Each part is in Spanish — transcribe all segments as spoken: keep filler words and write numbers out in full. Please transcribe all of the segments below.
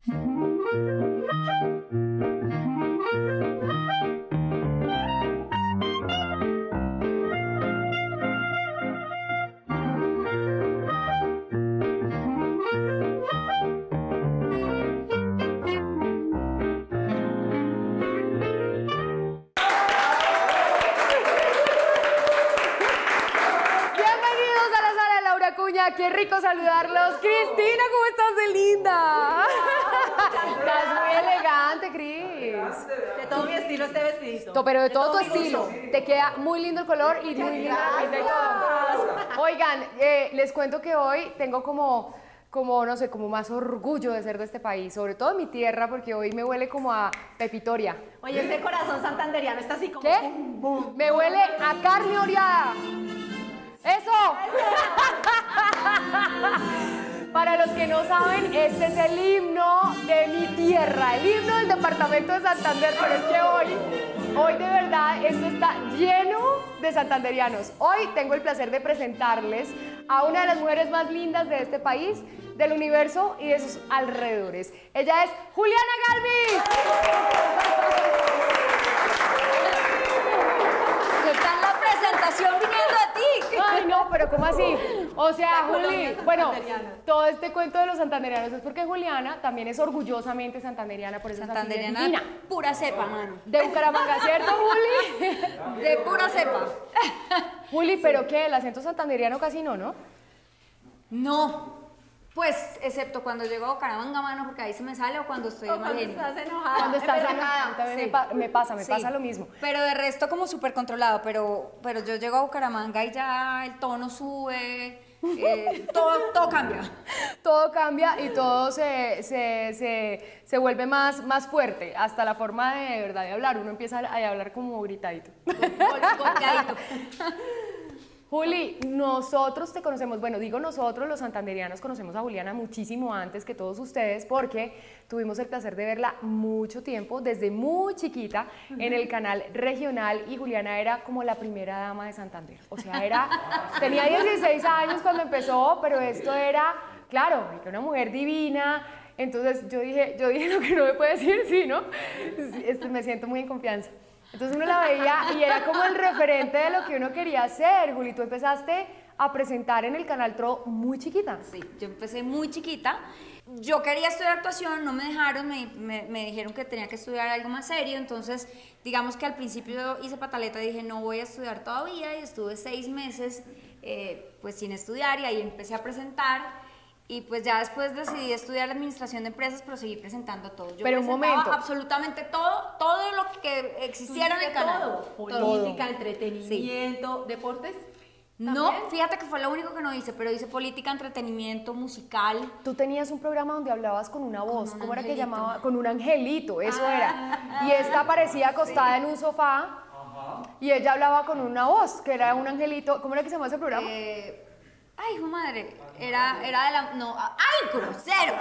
Qué rico saludarlos. Cristina, ¿cómo estás de linda? Estás muy elegante, Cris. De todo mi estilo este vestidito. Pero de todo tu estilo. Te queda muy lindo el color y muy lindo y todo. Oigan, eh, les cuento que hoy tengo como, como, no sé, como más orgullo de ser de este país, sobre todo de mi tierra, porque hoy me huele como a pepitoria. Oye, ese corazón santanderiano está así como... ¿Qué? Boom, boom. Me huele a carne oreada. ¡Eso! Para los que no saben, este es el himno de mi tierra, el himno del departamento de Santander, pero es que hoy, hoy de verdad, esto está lleno de santanderianos. Hoy tengo el placer de presentarles a una de las mujeres más lindas de este país, del universo y de sus alrededores. Ella es Juliana Galvis. ¿Qué tal la presentación viniendo a ti? Ay, no, pero ¿cómo así? O sea, Juli, bueno, todo este cuento de los santanderianos es porque Juliana también es orgullosamente santanderiana, por eso Santanderiana, es así de divina. pura cepa, mano. De Bucaramanga, ¿cierto, Juli? De pura cepa. Juli, ¿pero qué? El acento santanderiano casi no, ¿no? No, pues, excepto cuando llego a Bucaramanga, mano, porque ahí se me sale, o cuando estoy O de mal cuando genio. estás enojada. Cuando estás enojada, también Sí. me, pa- me pasa, me Sí. pasa lo mismo. Pero de resto como súper controlado, pero, pero yo llego a Bucaramanga y ya el tono sube, eh, todo, todo cambia. Todo cambia y todo se, se, se, se vuelve más, más fuerte, hasta la forma de, de verdad de hablar, uno empieza a, a hablar como gritadito. Golpeadito. Juli, nosotros te conocemos, bueno, digo nosotros los santanderianos conocemos a Juliana muchísimo antes que todos ustedes porque tuvimos el placer de verla mucho tiempo, desde muy chiquita, en el canal regional y Juliana era como la primera dama de Santander. O sea, era, tenía dieciséis años cuando empezó, pero esto era, claro, era una mujer divina. Entonces yo dije, yo dije lo que no me puede decir, sí, ¿no? Este, me siento muy en confianza. Entonces uno la veía y era como el referente de lo que uno quería hacer. Juli, tú empezaste a presentar en el Canal Tro muy chiquita. Sí, yo empecé muy chiquita. Yo quería estudiar actuación, no me dejaron, me, me, me dijeron que tenía que estudiar algo más serio, entonces digamos que al principio yo hice pataleta, dije no voy a estudiar todavía y estuve seis meses eh, pues sin estudiar y ahí empecé a presentar. Y pues ya después decidí estudiar administración de empresas, pero seguí presentando todo. Yo pero un momento. absolutamente todo, todo lo que existiera en el canal. Todo. Política, entretenimiento, sí. Deportes. No, ¿También? fíjate que fue lo único que no hice, pero hice política, entretenimiento, musical. Tú tenías un programa donde hablabas con una voz, un ¿cómo era que angelito. llamaba? Con un angelito, eso Ah, era. Y esta aparecía acostada sí. en un sofá y ella hablaba con una voz, que era un angelito. ¿Cómo era que se llamaba ese programa? Eh, ay, hijo madre, era, era de la... No, ¡ay, grosero!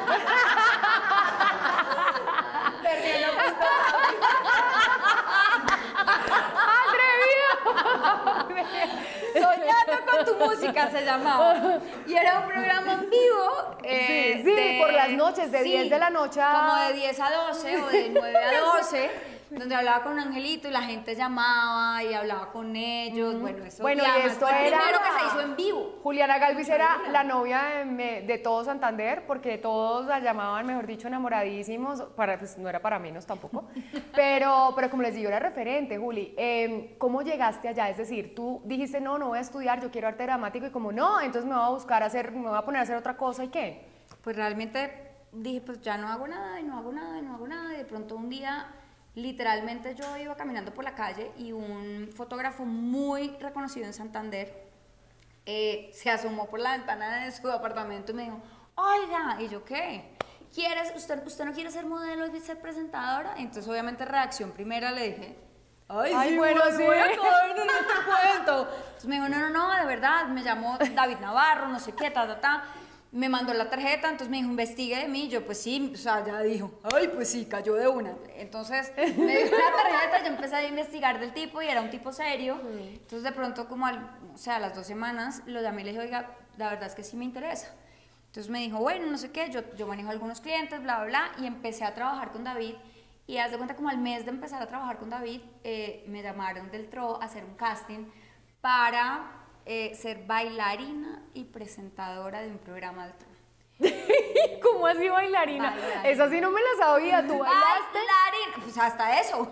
Soñando con tu música se llamaba. Y era un programa en vivo. eh, Sí, sí, por las noches, de diez de la noche a- Como de diez a doce o de nueve a doce. Donde hablaba con un angelito y la gente llamaba y hablaba con ellos. Bueno, eso Bueno, y además esto fue el era- primero que se hizo en vivo. Juliana Galvis era la novia de, me- de todo Santander, porque todos la llamaban, mejor dicho, enamoradísimos, para, pues no era para menos tampoco, pero, pero como les digo, era referente, Juli. Eh, ¿Cómo llegaste allá? Es decir, tú dijiste, no, no voy a estudiar, yo quiero arte dramático, y como no, entonces me voy a buscar hacer, me voy a poner a hacer otra cosa, ¿y qué? Pues realmente dije, pues ya no hago nada, y no hago nada, y no hago nada, y de pronto un día... Literalmente yo iba caminando por la calle y un fotógrafo muy reconocido en Santander eh, se asomó por la ventana de su apartamento y me dijo, oiga, ¿y yo qué? ¿Quieres, usted, ¿Usted no quiere ser modelo y ser presentadora? Entonces obviamente reacción primera le dije, ay, Ay, sí, bueno, bueno, sí. voy a caer en este cuento. Entonces me dijo, no, no, no, de verdad, me llamó David Navarro, no sé qué, ta, ta, ta. Me mandó la tarjeta, entonces me dijo, investigue de mí. Yo, pues sí, o sea, ya dijo, ay, pues sí, cayó de una. Entonces me dio la tarjeta, yo empecé a investigar del tipo y era un tipo serio. Entonces de pronto, como al, o sea, a las dos semanas, lo llamé y le dije, oiga, la verdad es que sí me interesa. Entonces me dijo, bueno, no sé qué, yo, yo manejo algunos clientes, bla, bla, bla, y empecé a trabajar con David. Y haz de cuenta, como al mes de empezar a trabajar con David, eh, me llamaron del T R O a hacer un casting para eh, ser bailarina y presentadora de un programa del T R O. ¿Cómo así bailarina? Bailarina. Esa sí no me la sabía, ¿tú bailaste? Bailarina, pues hasta eso.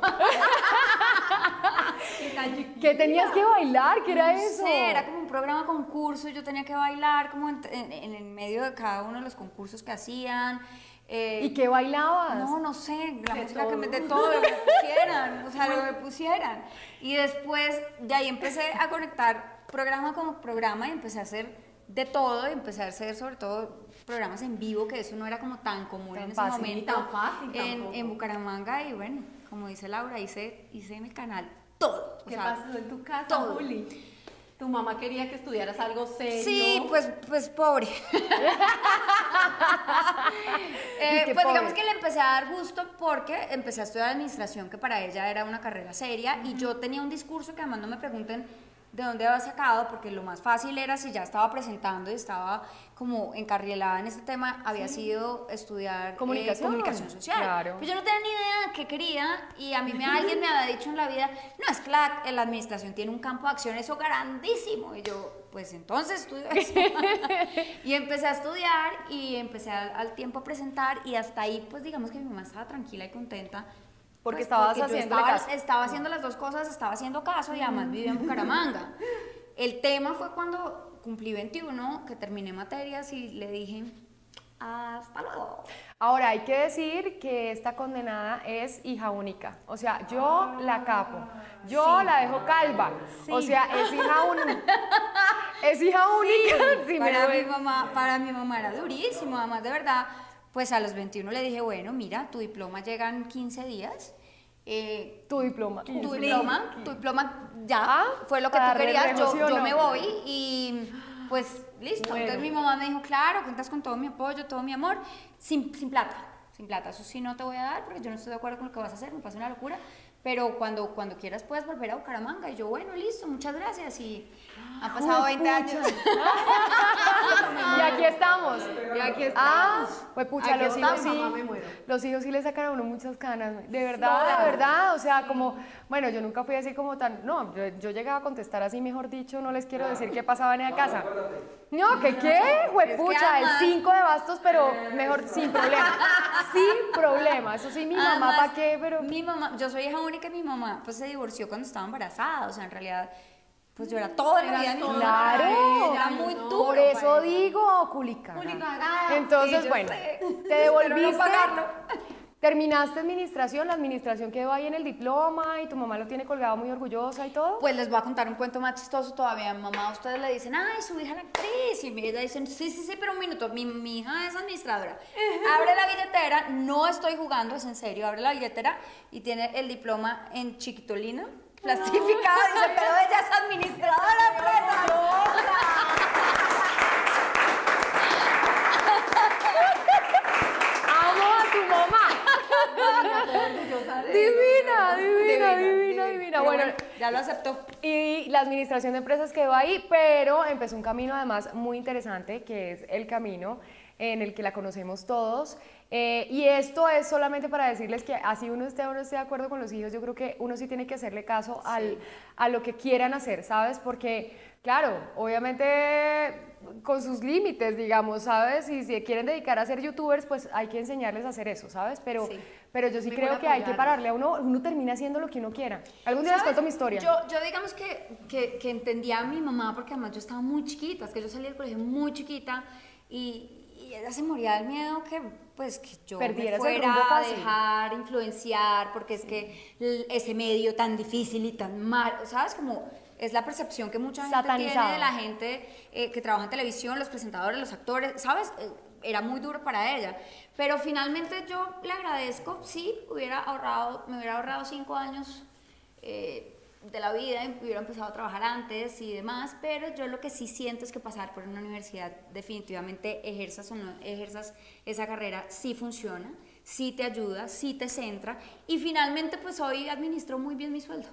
¿Qué tenías que bailar? ¿Qué era No eso? sé, era como un programa concurso, yo tenía que bailar como en, en, en el medio de cada uno de los concursos que hacían. Eh, ¿Y qué bailabas? No, no sé, la De música que me, todo. de todo lo que me pusieran, o sea, lo que me pusieran. Y después de ahí empecé a conectar programa con programa y empecé a hacer de todo, y empecé a hacer sobre todo programas en vivo, que eso no era como tan común Tan en ese fácil, momento tan fácil en, tampoco. en Bucaramanga. Y bueno, como dice Laura, hice, hice en el canal todo. o ¿Qué sea, pasó en tu casa, todo. Juli? ¿Tu mamá quería que estudiaras algo serio? Sí, pues, pues pobre. Eh, qué pues pobre? digamos que le empecé a dar gusto porque empecé a estudiar administración, que para ella era una carrera seria, y yo tenía un discurso que además no me pregunten de dónde había sacado, porque lo más fácil era, si ya estaba presentando y estaba como encarrilada en este tema, había sido estudiar eh, Comunicación. comunicación social. Claro. Pues yo no tenía ni idea de qué quería, y a mí me, alguien me había dicho en la vida, no, es que la, la administración tiene un campo de acción eso grandísimo, y yo, pues entonces estudio eso. Y empecé a estudiar y empecé al, al tiempo a presentar, y hasta ahí pues digamos que mi mamá estaba tranquila y contenta. Porque Pues, estabas yo haciéndole estaba, caso. estaba haciendo las dos cosas, estaba haciendo caso, y además vivía en Bucaramanga. El tema fue cuando cumplí veintiuno, que terminé materias y le dije, hasta luego. Ahora, hay que decir que esta condenada es hija única. O sea, yo la capo. Yo Sí. la dejo calva. O sea, es hija única. Es hija única. Sí, me para, mi duele. mamá, para mi mamá era durísimo, además de verdad, pues a los veintiuno le dije, bueno, mira, tu diploma llega en quince días, eh, Tu diploma. tu diploma, tu diploma ya, Ah, fue lo que para tú querías, yo, renegocio, yo no. me voy, y pues listo. Bueno. Entonces mi mamá me dijo, claro, cuentas con todo mi apoyo, todo mi amor, sin, sin plata, sin plata, eso sí no te voy a dar porque yo no estoy de acuerdo con lo que vas a hacer, me parece una locura, pero cuando, cuando quieras puedes volver a Bucaramanga. Y yo, bueno, listo, muchas gracias, y han pasado veinte años. Y aquí estamos. Y aquí Ah, estamos. pues pucha, Aquí los hijos estamos, sí. mamá, me muero. Los hijos sí le sacan a uno muchas ganas. De verdad, Todas. de verdad. O sea, como, bueno, yo nunca fui así como tan. No, yo, yo llegaba a contestar así, mejor dicho, no les quiero decir qué pasaba en la casa. No, ¿qué qué? Huepucha, el además- cinco de bastos, pero mejor, sin problema. Sin problema. Eso sí, mi mamá, Además, ¿para qué? Pero. Mi mamá, yo soy hija única, y mi mamá pues se divorció cuando estaba embarazada, o sea, en realidad, pues yo era toda la Eras vida de mi toda mamá. Claro. Era muy No, duro. Por eso para ella. digo, culicagada. Culicagada. Entonces, Sí, yo bueno, sé. te Espero devolviste. no pagarlo. Terminaste administración, la administración quedó ahí en el diploma y tu mamá lo tiene colgado muy orgullosa y todo. Pues les voy a contar un cuento más chistoso todavía. Mamá, a ustedes le dicen, ay, su hija es la actriz. Y ella dicen, sí, sí, sí, pero un minuto, mi, mi hija es administradora. Abre la billetera, no estoy jugando, es en serio, abre la billetera y tiene el diploma en chiquitolina, plastificado. Dice, pero ella es administradora, empresa. ¡Amo a tu mamá! Divina, divina, divina, divina. Pero Bueno, ya lo aceptó. y la administración de empresas quedó ahí, pero empezó un camino además muy interesante, que es el camino en el que la conocemos todos. Eh, y esto es solamente para decirles que así uno esté o no esté de acuerdo con los hijos, yo creo que uno sí tiene que hacerle caso al, a lo que quieran hacer, ¿sabes? Porque, claro, obviamente con sus límites, digamos, ¿sabes? Y si quieren dedicar a ser youtubers, pues hay que enseñarles a hacer eso, ¿sabes? Pero, Sí. pero yo sí Mejor creo que hay que apoyarlos. pararle a uno, uno termina haciendo lo que uno quiera. Algún día les ¿Sabes? cuento mi historia. Yo, yo digamos que, que, que entendía a mi mamá, porque además yo estaba muy chiquita, es que yo salí del colegio muy chiquita, y, y ella se moría del miedo que pues que yo Perdieras me el fuera rumbo a fácil. dejar influenciar, porque es que l- ese medio tan difícil y tan mal, ¿sabes? Como es la percepción que mucha gente Satanizado. tiene de la gente eh, que trabaja en televisión, los presentadores, los actores, ¿sabes? Eh, era muy duro para ella, pero finalmente yo le agradezco, sí, hubiera ahorrado, me hubiera ahorrado cinco años eh, de la vida, y hubiera empezado a trabajar antes y demás, pero yo lo que sí siento es que pasar por una universidad, definitivamente ejerzas o no ejerzas esa carrera, sí funciona, sí te ayuda, sí te centra, y finalmente pues hoy administro muy bien mi sueldo.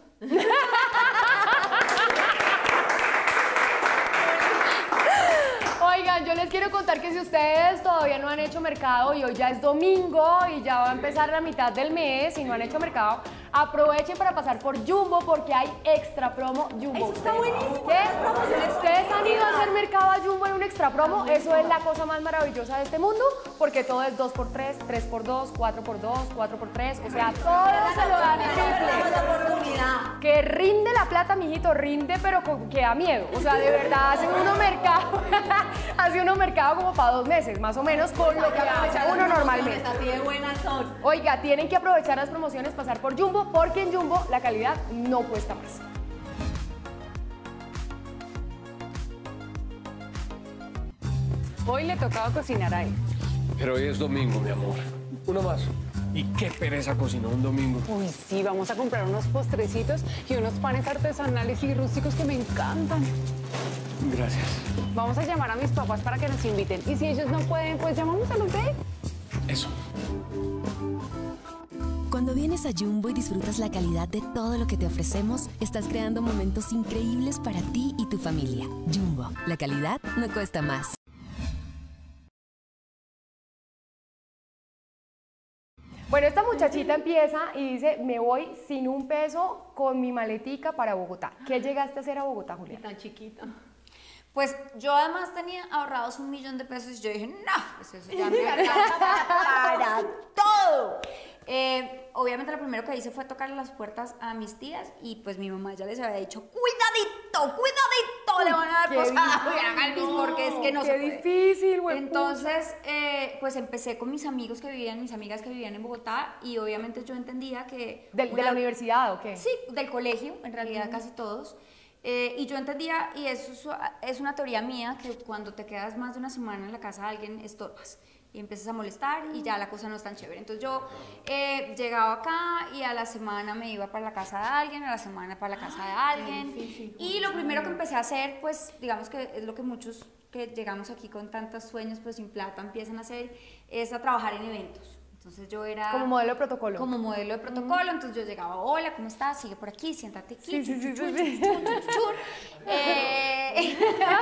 Oigan, yo les quiero contar que si ustedes todavía no han hecho mercado y hoy ya es domingo y ya va a empezar la mitad del mes y no han hecho mercado, aprovechen para pasar por Jumbo porque hay extra promo Jumbo. Eso está buenísimo. ¿Qué? ¿Ustedes han ido a hacer mercado a Jumbo en un extra promo? Eso es la cosa más maravillosa de este mundo porque todo es dos por tres, tres por dos, cuatro por dos, cuatro por tres, o sea, todo se lo dan en triple. Que rinde la plata, mijito, rinde, pero con, que da miedo. O sea, de verdad, hacen uno mercado, hace uno mercado como para dos meses, más o menos, con lo que hace uno normalmente. Así de buenas son. Oiga, tienen que aprovechar las promociones, pasar por Jumbo, porque en Jumbo la calidad no cuesta más. Hoy le tocaba cocinar a él. Pero hoy es domingo, mi amor. Uno más. Y qué pereza cocinar un domingo. Uy, sí, vamos a comprar unos postrecitos y unos panes artesanales y rústicos que me encantan. Gracias. Vamos a llamar a mis papás para que nos inviten. Y si ellos no pueden, pues llamamos a los de él. Eso. Cuando vienes a Jumbo y disfrutas la calidad de todo lo que te ofrecemos, estás creando momentos increíbles para ti y tu familia. Jumbo, la calidad no cuesta más. Bueno, esta muchachita empieza y dice, me voy sin un peso con mi maletica para Bogotá. ¿Qué llegaste a hacer a Bogotá, Julián? Tan chiquita. Pues yo además tenía ahorrados un millón de pesos y yo dije, no, pues eso ya me alcanza para todo. Eh, obviamente lo primero que hice fue tocarle las puertas a mis tías y pues mi mamá ya les había dicho, cuidadito, cuidadito, le van a dar Qué posada a difícil, Juliana Galvis porque es que no qué se puede. difícil, güey. Entonces, eh, pues empecé con mis amigos que vivían, mis amigas que vivían en Bogotá y obviamente yo entendía que... ¿De, de una- la universidad o qué? Sí, del colegio, en realidad casi todos. Eh, y yo entendía, y eso es, es una teoría mía, que cuando te quedas más de una semana en la casa de alguien, estorbas. Y empiezas a molestar y ya la cosa no es tan chévere. Entonces yo eh, llegaba acá y a la semana me iba para la casa de alguien, a la semana para la casa de alguien. Y lo primero que empecé a hacer, pues digamos que es lo que muchos que llegamos aquí con tantos sueños, pues sin plata, empiezan a hacer, es a trabajar en eventos. Entonces yo era... Como modelo de protocolo. Como modelo de protocolo, entonces yo llegaba, hola, ¿cómo estás? Sigue por aquí, siéntate aquí. Sí, sí, sí, chuchur, sí, sí. chuchur, chuchur. Eh,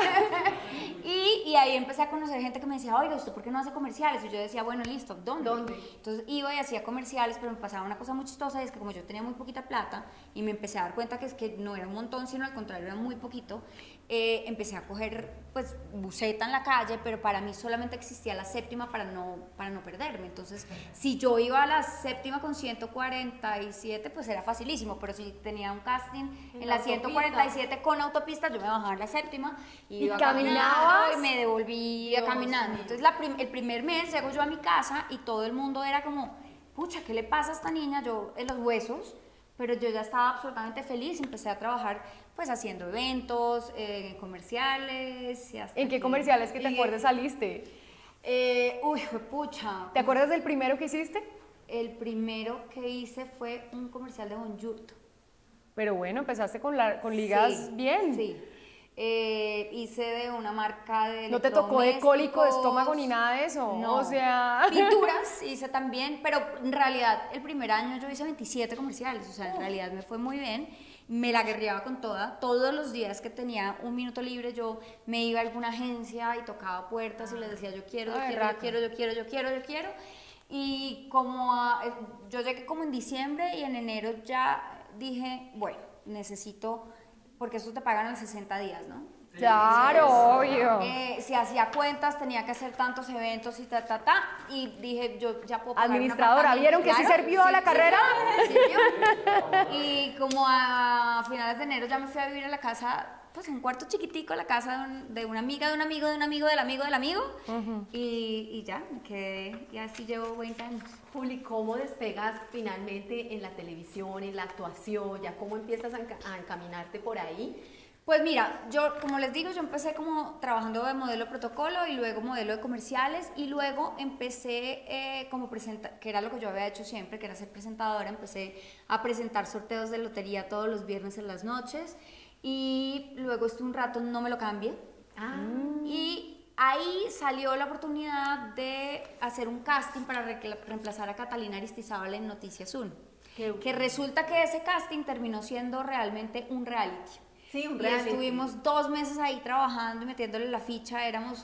y, y ahí empecé a conocer gente que me decía, oiga, ¿usted por qué no hace comerciales? Y yo decía, bueno, listo, ¿dónde? ¿Dónde? Entonces iba y hacía comerciales, pero me pasaba una cosa muy chistosa, y es que como yo tenía muy poquita plata, y me empecé a dar cuenta que es que no era un montón, sino al contrario, era muy poquito, eh, empecé a coger, pues, buceta en la calle, pero para mí solamente existía la séptima para no, para no perderme. Entonces, si yo iba a la séptima con ciento cuarenta y siete, pues era facilísimo, pero si tenía un casting en, En la la ciento cuarenta y siete con autopista, yo me bajaba en la séptima y ¿Y iba caminabas? caminando y me devolvía caminando. Entonces, la prim- el primer mes llego yo a mi casa y todo el mundo era como, pucha, ¿qué le pasa a esta niña? Yo en los huesos, pero yo ya estaba absolutamente feliz, empecé a trabajar pues haciendo eventos, eh, comerciales. Y hasta ¿En qué que- comerciales que te y- acuerdes saliste? Eh, uy, fue pucha. ¿Te acuerdas del primero que hiciste? El primero que hice fue un comercial de Bonjour. Pero bueno, empezaste con, la, con ligas Sí, bien. Sí. Eh, hice de una marca de ¿No te tocó de cólico de estómago ni electrodomésticos. nada de eso? No. O sea... Pinturas hice también, pero en realidad el primer año yo hice veintisiete comerciales, o sea, en realidad me fue muy bien. Me la guerreaba con toda. Todos los días que tenía un minuto libre yo me iba a alguna agencia y tocaba puertas y les decía yo quiero, yo Ay, quiero, raca. yo quiero, yo quiero, yo quiero, yo quiero. Y como a- eh, yo llegué como en diciembre y en enero ya dije, bueno, necesito, porque eso te pagan a los sesenta días, ¿no? Claro, obvio. Eh, si hacía cuentas, tenía que hacer tantos eventos y ta, ta, ta. Y dije, yo ya puedo pagar un Administradora, apartamento. ¿vieron que sí Claro, sirvió la carrera? sirvió. Y como a finales de enero ya me fui a vivir a la casa, pues en un cuarto chiquitico, la casa de, un- de una amiga, de un amigo, de un amigo, del amigo, del amigo. y, y ya, me quedé, y así llevo veinte años. Juli, ¿cómo despegas finalmente en la televisión, en la actuación? ¿Ya cómo empiezas a, enca- a encaminarte por ahí? Pues mira, yo, como les digo, yo empecé como trabajando de modelo de protocolo y luego modelo de comerciales y luego empecé eh, como presenta, que era lo que yo había hecho siempre, que era ser presentadora, empecé a presentar sorteos de lotería todos los viernes en las noches y luego estuve un rato, no me lo cambié. Ah, Y ahí salió la oportunidad de hacer un casting para recla- reemplazar a Catalina Aristizábal en Noticias uno. Qué- Que resulta que ese casting terminó siendo realmente un reality. sí, un Y reality. estuvimos dos meses ahí trabajando y metiéndole la ficha, éramos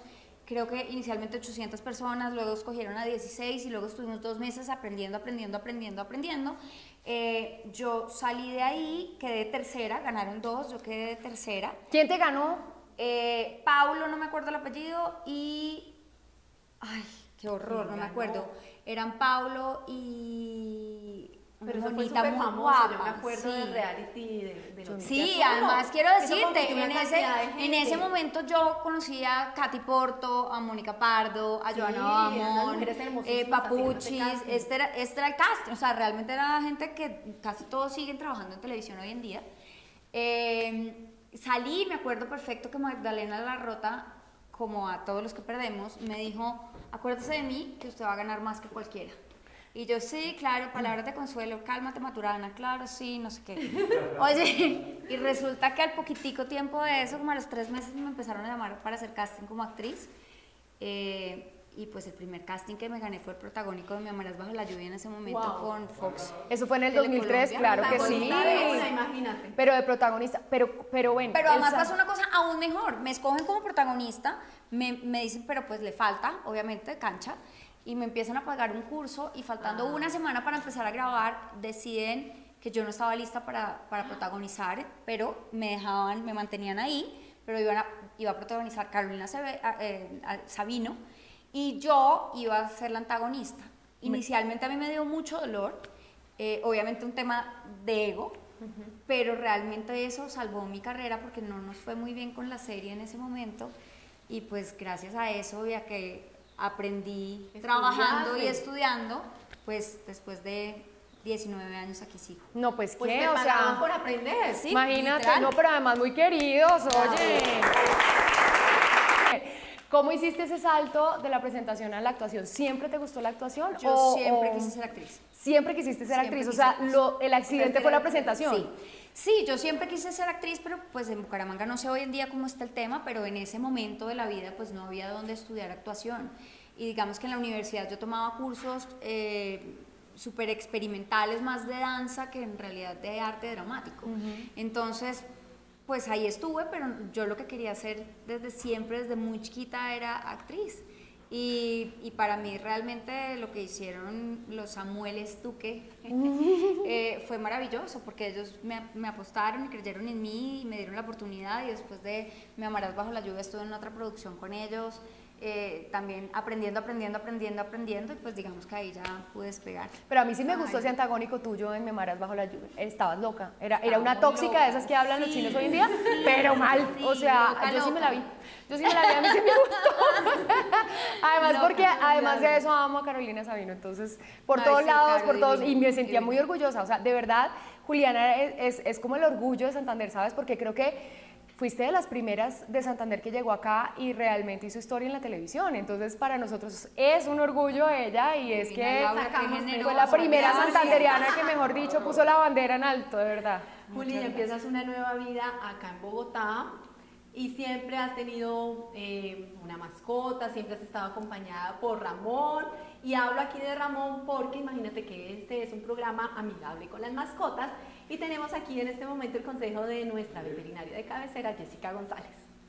creo que inicialmente ochocientas personas, luego escogieron a dieciséis y luego estuvimos dos meses aprendiendo, aprendiendo, aprendiendo, aprendiendo. Eh, yo salí de ahí, quedé tercera, ganaron dos, yo quedé de tercera. ¿Quién te ganó? Eh, Paulo, no me acuerdo el apellido, y... Ay, qué horror, no me acuerdo. Eran Paulo y... Pero eso fue bonita, súper muy famoso, guapa, yo me acuerdo sí. del reality de, de los Sí, Solo, además quiero que eso decirte, compitió una en ese, cantidad de en gente. ese momento yo conocí a Katy Porto, a Mónica Pardo, a Sí, Joana eran unas Bamón, mujeres eh, hermosísimas haciendo ese Papuchis, casting. este era, este era el casting, o sea, realmente era gente que casi todos siguen trabajando en televisión hoy en día. Eh, salí, me acuerdo perfecto que Magdalena Larrota, como a todos los que perdemos, me dijo, acuérdese de mí que usted va a ganar más que cualquiera. Y yo, sí, claro, palabras de consuelo, cálmate Maturana, claro, sí, no sé qué. Oye, y resulta que al poquitico tiempo de eso, como a los tres meses, me empezaron a llamar para hacer casting como actriz. Eh, y pues el primer casting que me gané fue el protagónico de Me amarás bajo la lluvia en ese momento Wow. con Fox. Eso fue en el dos mil tres, Telecolombia, claro que sí. Protagonista de una, imagínate. Pero de protagonista, pero, pero bueno. Pero además esa- pasó una cosa aún mejor, me escogen como protagonista, me, me dicen, pero pues le falta, obviamente, cancha, y me empiezan a pagar un curso y faltando Ah. una semana para empezar a grabar, deciden que yo no estaba lista para, para protagonizar, pero me dejaban, me mantenían ahí, pero iban a, iba a protagonizar Carolina Seve- a- eh, a- Sabino, y yo iba a ser la antagonista. Inicialmente a mí me dio mucho dolor, eh, obviamente un tema de ego, pero realmente eso salvó mi carrera porque no nos fue muy bien con la serie en ese momento, y pues gracias a eso y a que aprendí trabajando y estudiando, pues después de diecinueve años aquí sigo. No, pues, Pues ¿qué? te O pagaban sea, por aprender. Sí, imagínate, literal. no, pero además muy queridos, oye. ¿Cómo hiciste ese salto de la presentación a la actuación? ¿Siempre te gustó la actuación? Yo o- siempre o quise ser actriz. Siempre quisiste ser Siempre actriz, o quise sea, actriz. lo- el accidente fue la presentación. Sí. Sí, yo siempre quise ser actriz, pero pues en Bucaramanga no sé hoy en día cómo está el tema, pero en ese momento de la vida pues no había dónde estudiar actuación. Y digamos que en la universidad yo tomaba cursos eh, súper experimentales, más de danza que en realidad de arte dramático. Entonces, pues ahí estuve, pero yo lo que quería hacer desde siempre, desde muy chiquita, era actriz. Y, y para mí realmente lo que hicieron los Samueles Duque eh, fue maravilloso porque ellos me, me apostaron y creyeron en mí y me dieron la oportunidad, y después de Me amarás bajo la lluvia estuve en otra producción con ellos, eh, también aprendiendo, aprendiendo, aprendiendo, aprendiendo, y pues digamos que ahí ya pude despegar. Pero a mí sí me gustó Ay. ese antagónico tuyo en Me amarás bajo la lluvia. Estabas loca. Era, era Estaba una muy tóxica loca, de esas que hablan los sí, chinos hoy en día, sí, pero mal. O sí, sea, loca, yo sí me la vi. loca. Yo sí me la vi, a mí sí me gustó. Además, Loca, porque además de claro. eso amo a Carolina Sabino. Entonces, por Ay, todos sí, lados, Caro, por todos. Y divina, me sentía muy divina. orgullosa. O sea, de verdad, Juliana es, es, es como el orgullo de Santander, ¿sabes? Porque creo que fuiste de las primeras de Santander que llegó acá y realmente hizo historia en la televisión. Entonces, para nosotros es un orgullo ella, y es Divina, que Laura, qué fue generosa, la primera gracias. santanderiana que, mejor dicho, puso la bandera en alto, de verdad. Juli, ya empiezas una nueva vida acá en Bogotá y siempre has tenido eh, una mascota, siempre has estado acompañada por Ramón. Y hablo aquí de Ramón porque imagínate que este es un programa amigable con las mascotas y tenemos aquí en este momento el consejo de nuestra veterinaria de cabecera, Jessica González.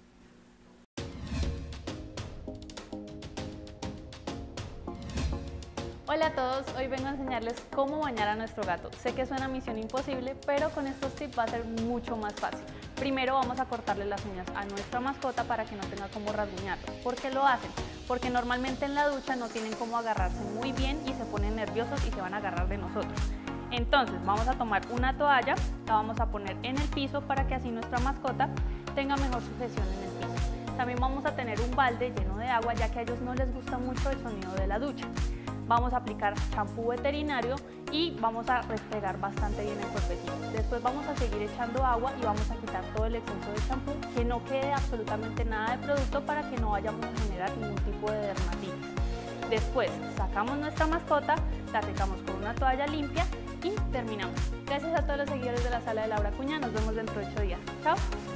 Hola a todos, hoy vengo a enseñarles cómo bañar a nuestro gato. Sé que suena misión imposible, pero con estos tips va a ser mucho más fácil. Primero vamos a cortarle las uñas a nuestra mascota para que no tenga cómo rasguñarlo. ¿Por qué lo hacen? Porque normalmente en la ducha no tienen cómo agarrarse muy bien y se ponen nerviosos y se van a agarrar de nosotros. Entonces vamos a tomar una toalla, la vamos a poner en el piso para que así nuestra mascota tenga mejor sujeción en el piso. También vamos a tener un balde lleno de agua, ya que a ellos no les gusta mucho el sonido de la ducha. Vamos a aplicar champú veterinario y vamos a restregar bastante bien el cuerpecito. Después vamos a seguir echando agua y vamos a quitar todo el exceso de champú, que no quede absolutamente nada de producto para que no vayamos a generar ningún tipo de dermatitis. Después sacamos nuestra mascota, la secamos con una toalla limpia y terminamos. Gracias a todos los seguidores de la Sala de Laura Acuña, nos vemos dentro de ocho días. Chao.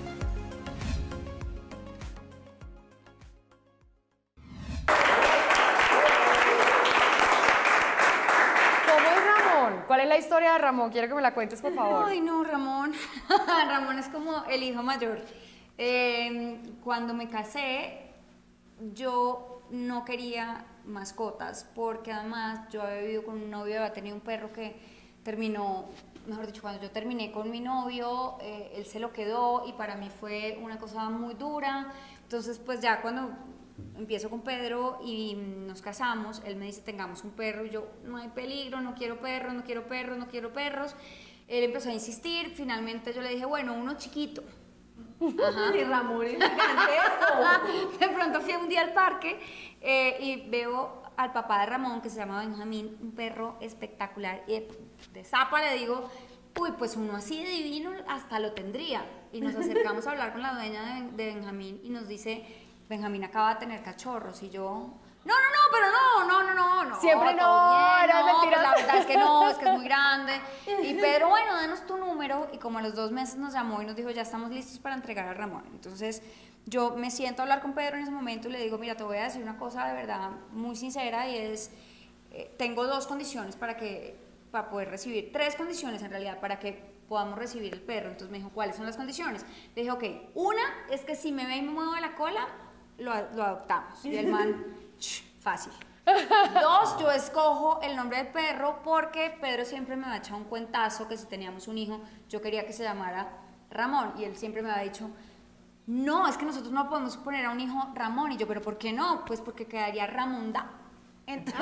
¿Cómo es Ramón? ¿Cuál es la historia de Ramón? Quiero que me la cuentes, por favor. Ay, no, Ramón. Ramón es como el hijo mayor. Eh, cuando me casé, yo no quería mascotas porque además yo había vivido con un novio, había tenido un perro que terminó, mejor dicho, cuando yo terminé con mi novio, eh, él se lo quedó y para mí fue una cosa muy dura. Entonces, pues ya cuando empiezo con Pedro y nos casamos, él me dice, tengamos un perro, y yo, no hay peligro, no quiero perros, no quiero perros, no quiero perros. Él empezó a insistir, finalmente yo le dije, bueno, uno chiquito. Ajá. Y Ramón es gigantesco. De pronto fui un día al parque eh, y veo al papá de Ramón, que se llama Benjamín, un perro espectacular, y de, de zapa le digo, uy, pues uno así de divino hasta lo tendría. Y nos acercamos a hablar con la dueña de, de Benjamín y nos dice, Benjamín acaba de tener cachorros, y yo... No, no, no, pero no, no, no, no, no. Siempre no, todo bien, era no, mentiroso. pues la verdad es que no, es que es muy grande. Y Pedro, bueno, denos tu número, y como a los dos meses nos llamó y nos dijo, ya estamos listos para entregar a Ramón. Entonces, yo me siento a hablar con Pedro en ese momento y le digo, mira, te voy a decir una cosa de verdad muy sincera, y es, eh, tengo dos condiciones para que, para poder recibir, tres condiciones en realidad, para que podamos recibir el perro. Entonces me dijo, ¿cuáles son las condiciones? Le dije, ok, una es que si me ve y me muevo de la cola, lo, lo adoptamos. Y el man... Fácil. Dos, yo escojo el nombre del perro porque Pedro siempre me había echado un cuentazo que si teníamos un hijo, yo quería que se llamara Ramón, y él siempre me había dicho, no, es que nosotros no podemos poner a un hijo Ramón. Y yo, ¿pero por qué no? Pues porque quedaría Ramonda. Entonces,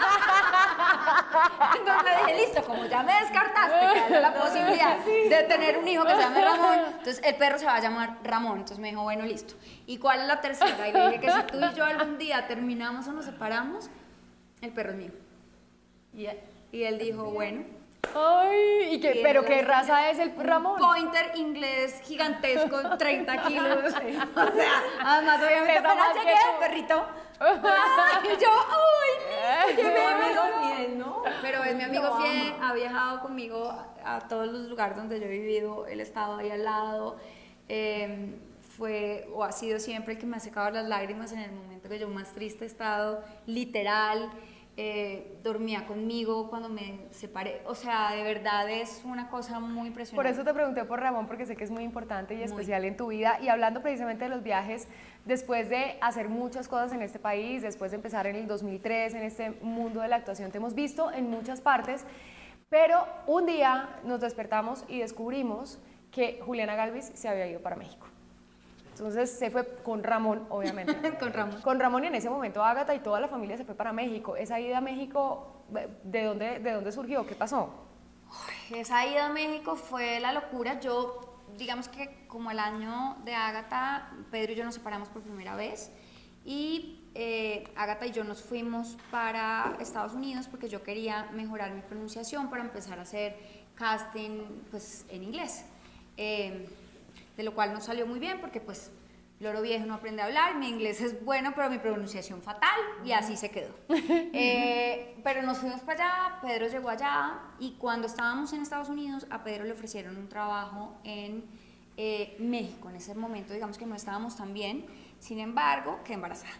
entonces le dije, listo, como ya me descartaste que haya la posibilidad de tener un hijo que se llame Ramón, entonces el perro se va a llamar Ramón. Entonces me dijo, bueno, listo. ¿Y cuál es la tercera? Y le dije que si tú y yo algún día terminamos o nos separamos, el perro es mío. Y él, y él dijo, bueno. Ay, ¿y qué, Y pero él qué es raza es el Ramón? Pointer inglés gigantesco, treinta kilos. O sea, además obviamente Pesa apenas más que llegué tú. el perrito. Y yo, ¡ay! Qué amigo fiel, ¿no? Pero es mi amigo Lo fiel, amo. ha viajado conmigo a, a todos los lugares donde yo he vivido, él ha estado ahí al lado, eh, fue o ha sido siempre el que me ha secado las lágrimas en el momento que yo más triste he estado, literal, eh, dormía conmigo cuando me separé, o sea, de verdad es una cosa muy impresionante. Por eso te pregunté por Ramón, porque sé que es muy importante y Muy. especial en tu vida. Y hablando precisamente de los viajes, después de hacer muchas cosas en este país, después de empezar en el dos mil tres en este mundo de la actuación, te hemos visto en muchas partes, pero un día nos despertamos y descubrimos que Juliana Galvis se había ido para México. Entonces se fue con Ramón, obviamente. Con Ramón. Con Ramón, y en ese momento Ágata y toda la familia se fue para México. Esa ida a México, ¿de dónde, de dónde surgió? ¿Qué pasó? Esa ida a México fue la locura. Yo, digamos que como el año de Ágata, Pedro y yo nos separamos por primera vez, y eh, Ágata y yo nos fuimos para Estados Unidos porque yo quería mejorar mi pronunciación para empezar a hacer casting pues, en inglés. Eh, de lo cual no salió muy bien porque pues loro viejo no aprende a hablar, mi inglés es bueno pero mi pronunciación fatal, y así se quedó. Eh, pero nos fuimos para allá, Pedro llegó allá, y cuando estábamos en Estados Unidos a Pedro le ofrecieron un trabajo en eh, México. En ese momento digamos que no estábamos tan bien, sin embargo quedé embarazada.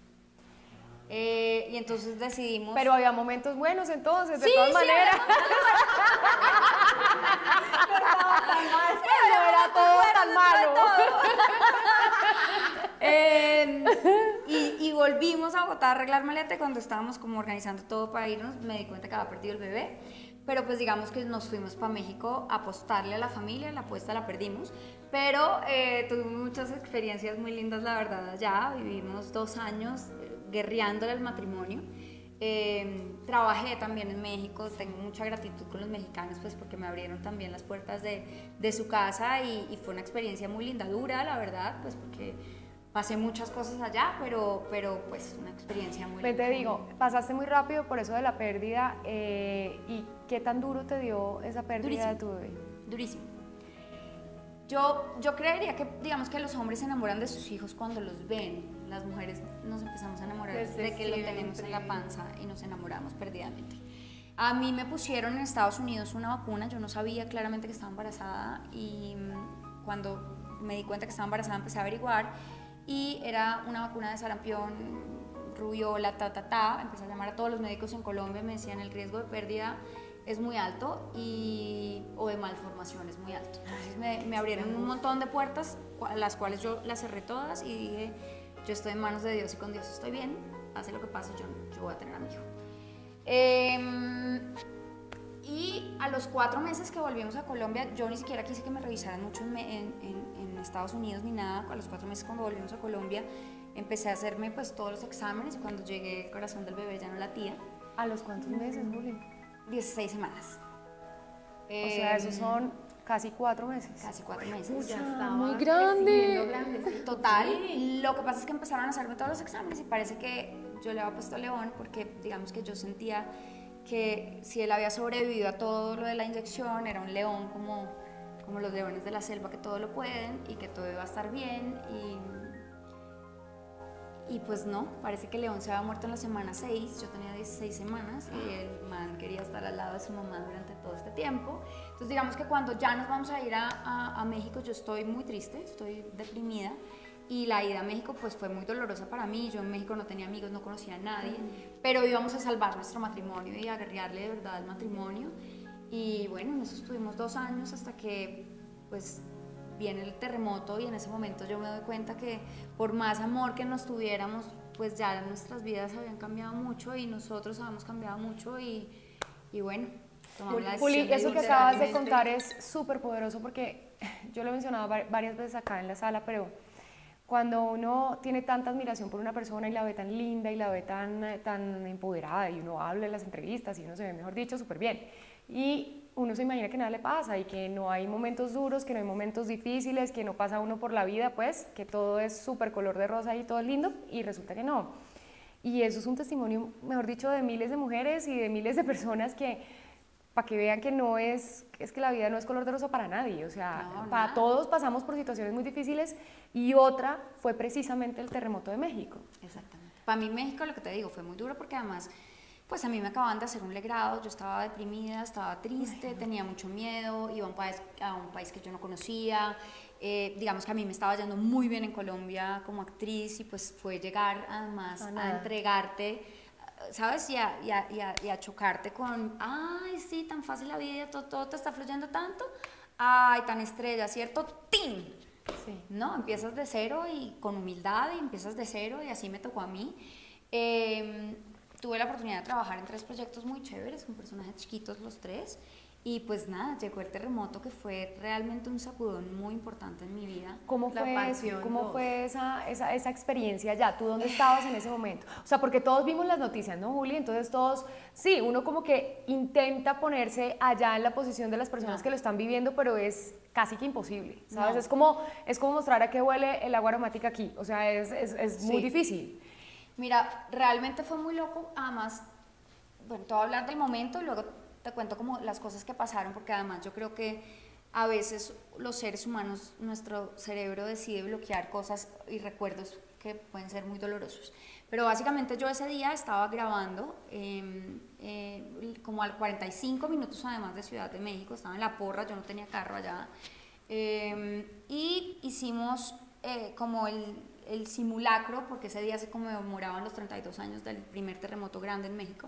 Eh, y entonces decidimos... Pero había momentos buenos entonces, de Sí, todas sí, maneras. Sí, no era todo tan malo. Eh, y, y volvimos a Bogotá a arreglar maleta, y cuando estábamos como organizando todo para irnos me di cuenta que había perdido el bebé, pero pues digamos que nos fuimos para México a apostarle a la familia, la apuesta la perdimos, pero eh, tuvimos muchas experiencias muy lindas la verdad allá, vivimos dos años guerreándole al matrimonio. Eh, trabajé también en México, tengo mucha gratitud con los mexicanos pues porque me abrieron también las puertas de, de su casa, y, y fue una experiencia muy linda, dura la verdad, pues porque pasé muchas cosas allá, pero, pero pues una experiencia muy Ven, linda. te digo, pasaste muy rápido por eso de la pérdida, eh, ¿y qué tan duro te dio esa pérdida Durísimo. de tu bebé? Durísimo. Yo, yo creería que, digamos que los hombres se enamoran de sus hijos cuando los ven. Las mujeres nos empezamos a enamorar Desde desde que lo siempre. tenemos en la panza y nos enamoramos perdidamente. A mí me pusieron en Estados Unidos una vacuna, yo no sabía claramente que estaba embarazada, y mm, cuando me di cuenta que estaba embarazada empecé a averiguar, y era una vacuna de sarampión, rubiola, ta, ta, ta. Empecé a llamar a todos los médicos en Colombia, me decían el riesgo de pérdida es muy alto, y, o de malformación es muy alto. Entonces me, me abrieron un montón de puertas, a las cuales yo las cerré todas y dije, yo estoy en manos de Dios y con Dios estoy bien, hace lo que pase, yo, yo voy a tener a mi hijo. Eh, y a los cuatro meses que volvimos a Colombia, yo ni siquiera quise que me revisaran mucho en, en, en, en Estados Unidos ni nada. A los cuatro meses cuando volvimos a Colombia, empecé a hacerme pues todos los exámenes y cuando llegué el corazón del bebé ya no latía. ¿A los cuántos meses, Juli? dieciséis semanas. O sea, esos son casi cuatro meses. Casi cuatro meses. Ya estaba muy grande. grande, sí. Total, lo que pasa es que empezaron a hacerme todos los exámenes y parece que yo le había puesto León porque digamos que yo sentía que si él había sobrevivido a todo lo de la inyección, era un león como, como los leones de la selva que todo lo pueden y que todo iba a estar bien y, y pues no, parece que León se había muerto en la semana seis, yo tenía dieciséis semanas y el man quería estar al lado de su mamá durante todo este tiempo. Entonces digamos que cuando ya nos vamos a ir a, a, a México yo estoy muy triste, estoy deprimida. Y la ida a México pues fue muy dolorosa para mí, yo en México no tenía amigos, no conocía a nadie, pero íbamos a salvar nuestro matrimonio y a guerrearle de verdad al matrimonio. Y bueno, en eso estuvimos dos años hasta que pues viene el terremoto y en ese momento yo me doy cuenta que por más amor que nos tuviéramos, pues ya nuestras vidas habían cambiado mucho y nosotros habíamos cambiado mucho y, y bueno, tomamos la decisión. Juli, eso de que acabas de literalmente- contar es súper poderoso porque yo lo he mencionado va- varias veces acá en la sala, pero cuando uno tiene tanta admiración por una persona y la ve tan linda y la ve tan, eh, tan empoderada y uno habla en las entrevistas y uno se ve, mejor dicho, súper bien. Y uno se imagina que nada le pasa y que no hay momentos duros, que no hay momentos difíciles, que no pasa uno por la vida, pues, que todo es súper color de rosa y todo es lindo y resulta que no. Y eso es un testimonio, mejor dicho, de miles de mujeres y de miles de personas que, para que vean que no es, es que la vida no es color de rosa para nadie, o sea, No, para nada. todos pasamos por situaciones muy difíciles y otra fue precisamente el terremoto de México. Exactamente. Para mí México, lo que te digo, fue muy duro porque además, pues a mí me acababan de hacer un legrado, yo estaba deprimida, estaba triste, tenía mucho miedo, iba a un país, a un país que yo no conocía, eh, digamos que a mí me estaba yendo muy bien en Colombia como actriz y pues fue llegar además A a, nada. entregarte, ¿sabes? Y a, y, a, y, a, y a chocarte con, ay, sí, tan fácil la vida, todo, todo te está fluyendo tanto, ay, tan estrella, ¿cierto? ¡Tin! Sí. No, empiezas de cero y con humildad y empiezas de cero y así me tocó a mí. Eh, tuve la oportunidad de trabajar en tres proyectos muy chéveres, con personajes chiquitos los tres y pues nada, llegó el terremoto que fue realmente un sacudón muy importante en mi vida. ¿Cómo La fue, eso? pasión ¿Cómo dos. fue esa, esa, esa experiencia allá? ¿Tú dónde estabas en ese momento? O sea, porque todos vimos las noticias, ¿no, Juli? Entonces todos, sí, uno como que intenta ponerse allá en la posición de las personas No. que lo están viviendo, pero es casi que imposible, ¿sabes? No. Es, como, es como mostrar a qué huele el agua aromática aquí, o sea, es, es, es muy Sí. difícil. Mira, realmente fue muy loco, además, bueno, te voy a hablar del momento y luego te cuento como las cosas que pasaron, porque además yo creo que a veces los seres humanos, nuestro cerebro decide bloquear cosas y recuerdos que pueden ser muy dolorosos. Pero básicamente yo ese día estaba grabando, eh, eh, como a cuarenta y cinco minutos además de Ciudad de México, estaba en La Porra, yo no tenía carro allá, eh, y hicimos eh, como el, el simulacro, porque ese día se conmemoraban los treinta y dos años del primer terremoto grande en México.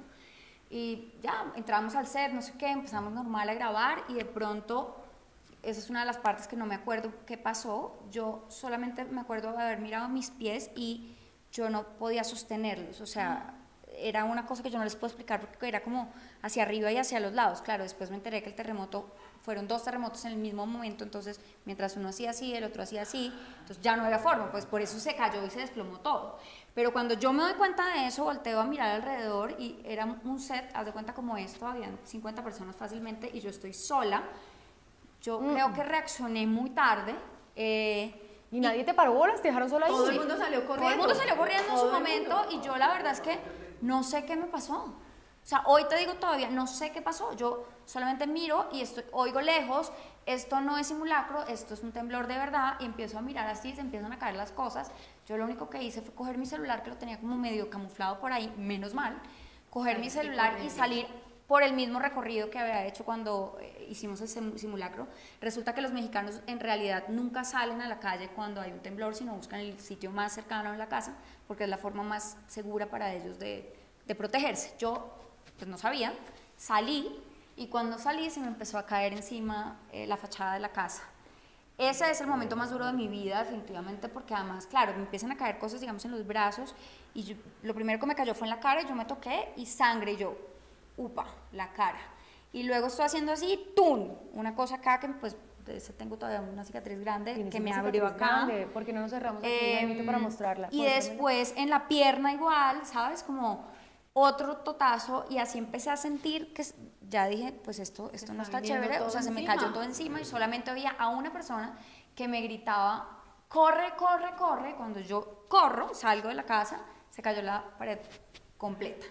Y ya, entramos al set, no sé qué, empezamos normal a grabar y de pronto, esa es una de las partes que no me acuerdo qué pasó, yo solamente me acuerdo de haber mirado mis pies y yo no podía sostenerlos, o sea, era una cosa que yo no les puedo explicar porque era como hacia arriba y hacia los lados. Claro, después me enteré que el terremoto, fueron dos terremotos en el mismo momento, entonces mientras uno hacía así, el otro hacía así, entonces ya no había forma, pues por eso se cayó y se desplomó todo. Pero cuando yo me doy cuenta de eso, volteo a mirar alrededor y era un set, haz de cuenta como esto, habían cincuenta personas fácilmente y yo estoy sola. Yo Mm. creo que reaccioné muy tarde. eh, ¿Y nadie te paró bolas? ¿Te dejaron sola ahí? Todo el Sí. mundo salió corriendo. Todo el mundo salió corriendo en Todo su el momento mundo. y yo la verdad es que no sé qué me pasó. O sea, hoy te digo todavía, no sé qué pasó. Yo solamente miro y estoy, oigo lejos, esto no es simulacro, esto es un temblor de verdad y empiezo a mirar así, se empiezan a caer las cosas. Yo lo único que hice fue coger mi celular, que lo tenía como medio camuflado por ahí, menos mal, coger mi celular y salir por el mismo recorrido que había hecho cuando eh, hicimos el sim- simulacro. Resulta que los mexicanos en realidad nunca salen a la calle cuando hay un temblor, sino buscan el sitio más cercano a la casa, porque es la forma más segura para ellos de, de protegerse. Yo, pues no sabía, salí y cuando salí se me empezó a caer encima eh, la fachada de la casa. Ese es el momento más duro de mi vida, definitivamente, porque además, claro, me empiezan a caer cosas, digamos, en los brazos, y yo, lo primero que me cayó fue en la cara, y yo me toqué, y sangre, y yo, upa, la cara. Y luego estoy haciendo así, ¡tum! Una cosa acá que, pues, de ese tengo todavía una cicatriz grande que me abrió acá. Grande, porque no nos cerramos aquí Eh, un momento para mostrarla. Y Muéstramela. después en la pierna igual, ¿sabes? Como otro totazo, y así empecé a sentir que ya dije, pues esto, esto no está está viniendo chévere, o todo sea, se me encima. cayó todo encima y solamente había a una persona que me gritaba, corre, corre, corre. Cuando yo corro, salgo de la casa, se cayó la pared completa.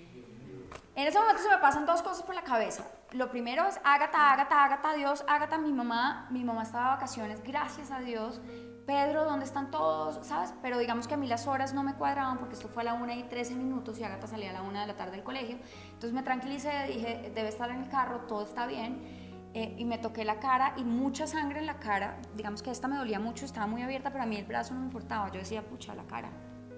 En ese momento se me pasan dos cosas por la cabeza. Lo primero es Ágata, Ágata, Ágata, Dios, Ágata, mi mamá, mi mamá estaba de vacaciones, gracias a Dios. Pedro, ¿dónde están todos? ¿Sabes? Pero digamos que a mí las horas no me cuadraban porque esto fue a la una y trece minutos y Ágata salía a la una de la tarde del colegio. Entonces me tranquilicé, dije, debe estar en el carro, todo está bien. Eh, y me toqué la cara y mucha sangre en la cara. Digamos que esta me dolía mucho, estaba muy abierta, pero a mí el brazo no me importaba. Yo decía, pucha, la cara.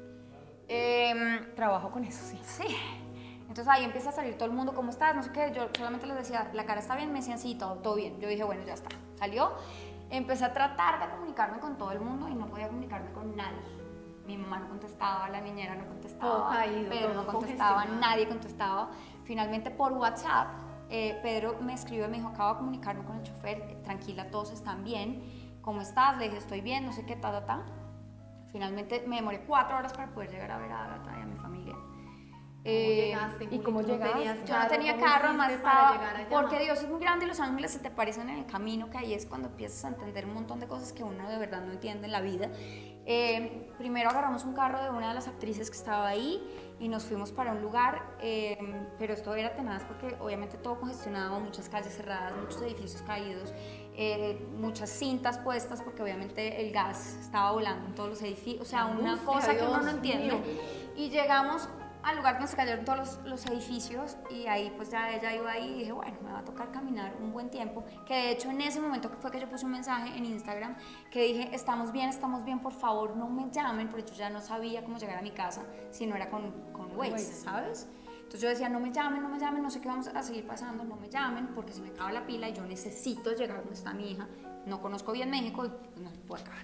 Eh, Trabajo con eso, sí. sí. Entonces ahí empieza a salir todo el mundo, ¿cómo estás? No sé qué, yo solamente les decía, la cara está bien, me decían, sí, todo, todo bien. Yo dije, bueno, ya está. Salió. Empecé a tratar de comunicarme con todo el mundo y no podía comunicarme con nadie. Mi mamá no contestaba, la niñera no contestaba, Todo caído, Pedro todo no contestaba, congestionado. nadie contestaba. Finalmente por WhatsApp, eh, Pedro me escribió y me dijo, acabo de comunicarme con el chofer, eh, tranquila, todos están bien. ¿Cómo estás? Le dije, estoy bien, no sé qué, ta, ta, ta. Finalmente me demoré cuatro horas para poder llegar a ver a Ágata y a mi familia. Eh, llegaste, ¿y Juli? cómo ¿Tú no llegaste? tenías yo no carro? tenía ¿Cómo carro, hiciste además para estaba, llegar allá? porque Dios es muy grande y los ángeles se te parecen en el camino, que ahí es cuando empiezas a entender un montón de cosas que uno de verdad no entiende en la vida. Eh, primero agarramos un carro de una de las actrices que estaba ahí y nos fuimos para un lugar, eh, pero esto era tenaz porque obviamente todo congestionado, muchas calles cerradas, muchos edificios caídos, eh, muchas cintas puestas porque obviamente el gas estaba volando en todos los edificios, o sea, una Angustia, cosa que uno Dios no entiende. mío. Y llegamos al lugar donde se cayeron todos los, los edificios y ahí pues ya ella iba ahí y dije, bueno, me va a tocar caminar un buen tiempo, que de hecho en ese momento fue que yo puse un mensaje en Instagram que dije, estamos bien, estamos bien, por favor no me llamen, porque yo ya no sabía cómo llegar a mi casa si no era con, con Waze, ¿sabes? Entonces yo decía, no me llamen, no me llamen, no sé qué vamos a seguir pasando, no me llamen, porque se me acaba la pila y yo necesito llegar donde está mi hija, no conozco bien México y pues, no se puede acabar.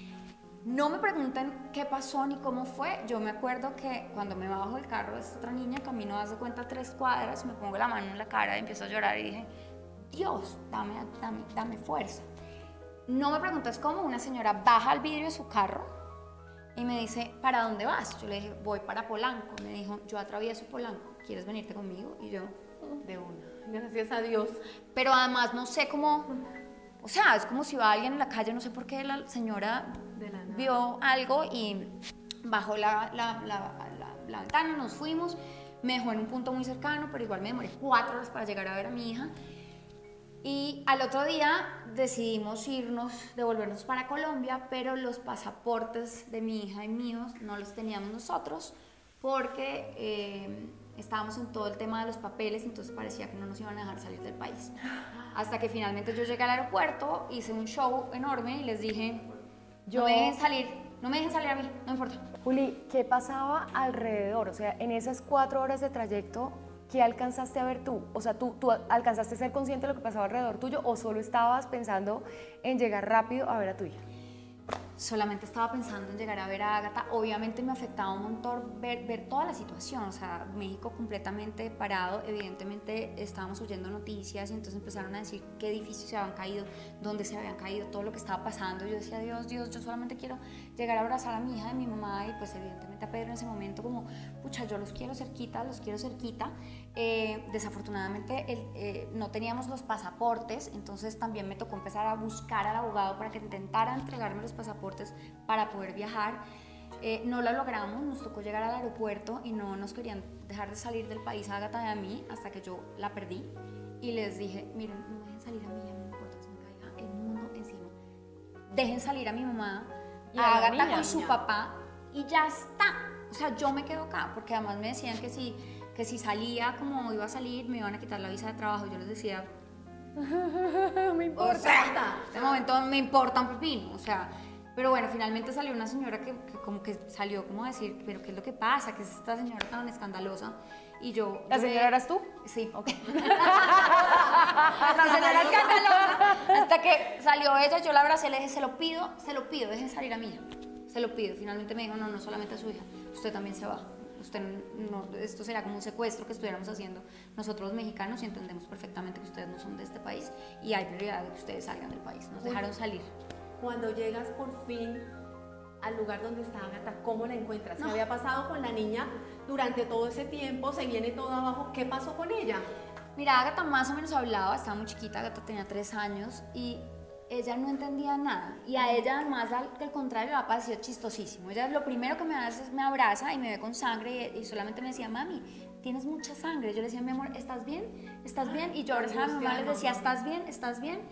No me pregunten qué pasó ni cómo fue. Yo me acuerdo que cuando me bajo del carro de esta otra niña, camino, haz de cuenta, tres cuadras, me pongo la mano en la cara y empiezo a llorar y dije, Dios, dame, dame, dame fuerza. No me preguntes cómo, una señora baja el vidrio de su carro y me dice, ¿para dónde vas? Yo le dije, voy para Polanco. Me dijo, yo atravieso Polanco, ¿quieres venirte conmigo? Y yo, De una. Gracias a Dios. pero además no sé cómo, o sea, es como si va alguien en la calle, no sé por qué la señora De la nada. vio algo y bajó la, la, la, la, la ventana, nos fuimos, me dejó en un punto muy cercano, pero igual me demoré cuatro horas para llegar a ver a mi hija. Y al otro día decidimos irnos, devolvernos para Colombia, pero los pasaportes de mi hija y míos no los teníamos nosotros porque eh, estábamos en todo el tema de los papeles, entonces parecía que no nos iban a dejar salir del país. Hasta que finalmente yo llegué al aeropuerto, hice un show enorme y les dije, Yo- no me dejen salir, no me dejen salir a mí, no importa. Juli, ¿qué pasaba alrededor? O sea, en esas cuatro horas de trayecto, ¿qué alcanzaste a ver tú? O sea, ¿tú, tú alcanzaste a ser consciente de lo que pasaba alrededor tuyo o solo estabas pensando en llegar rápido a ver a tu hija? Solamente estaba pensando en llegar a ver a Ágata. Obviamente me afectaba un montón ver, ver toda la situación, o sea, México completamente parado. Evidentemente estábamos oyendo noticias y entonces empezaron a decir qué edificios se habían caído, dónde se habían caído, todo lo que estaba pasando. Yo decía, Dios, Dios, yo solamente quiero llegar a abrazar a mi hija, a mi mamá y pues evidentemente a Pedro en ese momento como, pucha, yo los quiero cerquita, los quiero cerquita. Eh, desafortunadamente el, eh, no teníamos los pasaportes, entonces también me tocó empezar a buscar al abogado para que intentara entregarme los pasaportes para poder viajar. Eh, no lo logramos, nos tocó llegar al aeropuerto y no nos querían dejar de salir del país a Ágata y a mí hasta que yo la perdí y les dije, miren, no dejen salir a mí, ya no me importa que se me caiga el mundo encima, dejen salir a mi mamá, Y a a la Ágata niña, con su niña. papá y ya está. O sea, yo me quedo acá porque además me decían que si, que si salía como iba a salir me iban a quitar la visa de trabajo. Yo les decía, me o sea, en este momento me importa un pepino, o sea, Pero bueno, finalmente salió una señora que, que como que salió como a decir, pero ¿qué es lo que pasa? ¿Qué es esta señora tan escandalosa? Y yo... ¿La yo señora me- eras tú? Sí. Ok. La señora escandalosa. Hasta que salió ella, yo la abracé, le dije, se lo pido, se lo pido, dejen salir a mi hija. Se lo pido. Finalmente me dijo, no, no solamente a su hija, usted también se va. Usted no, esto será como un secuestro que estuviéramos haciendo nosotros los mexicanos y entendemos perfectamente que ustedes no son de este país y hay prioridad de que ustedes salgan del país. Nos dejaron salir. Cuando llegas por fin al lugar donde está Ágata, ¿cómo la encuentras? ¿Qué No. había pasado con la niña durante todo ese tiempo? ¿Se viene todo abajo? ¿Qué pasó con ella? Mira, Ágata más o menos hablaba, estaba muy chiquita, Ágata tenía tres años y ella no entendía nada. Y a ella, además, al, al contrario, le ha parecido chistosísimo. Ella lo primero que me hace es me abraza y me ve con sangre y, y solamente me decía, mami, tienes mucha sangre. Yo le decía, mi amor, ¿estás bien? ¿Estás bien? Y yo abrazaba a mi mamá, les decía, ¿estás bien? ¿Estás bien?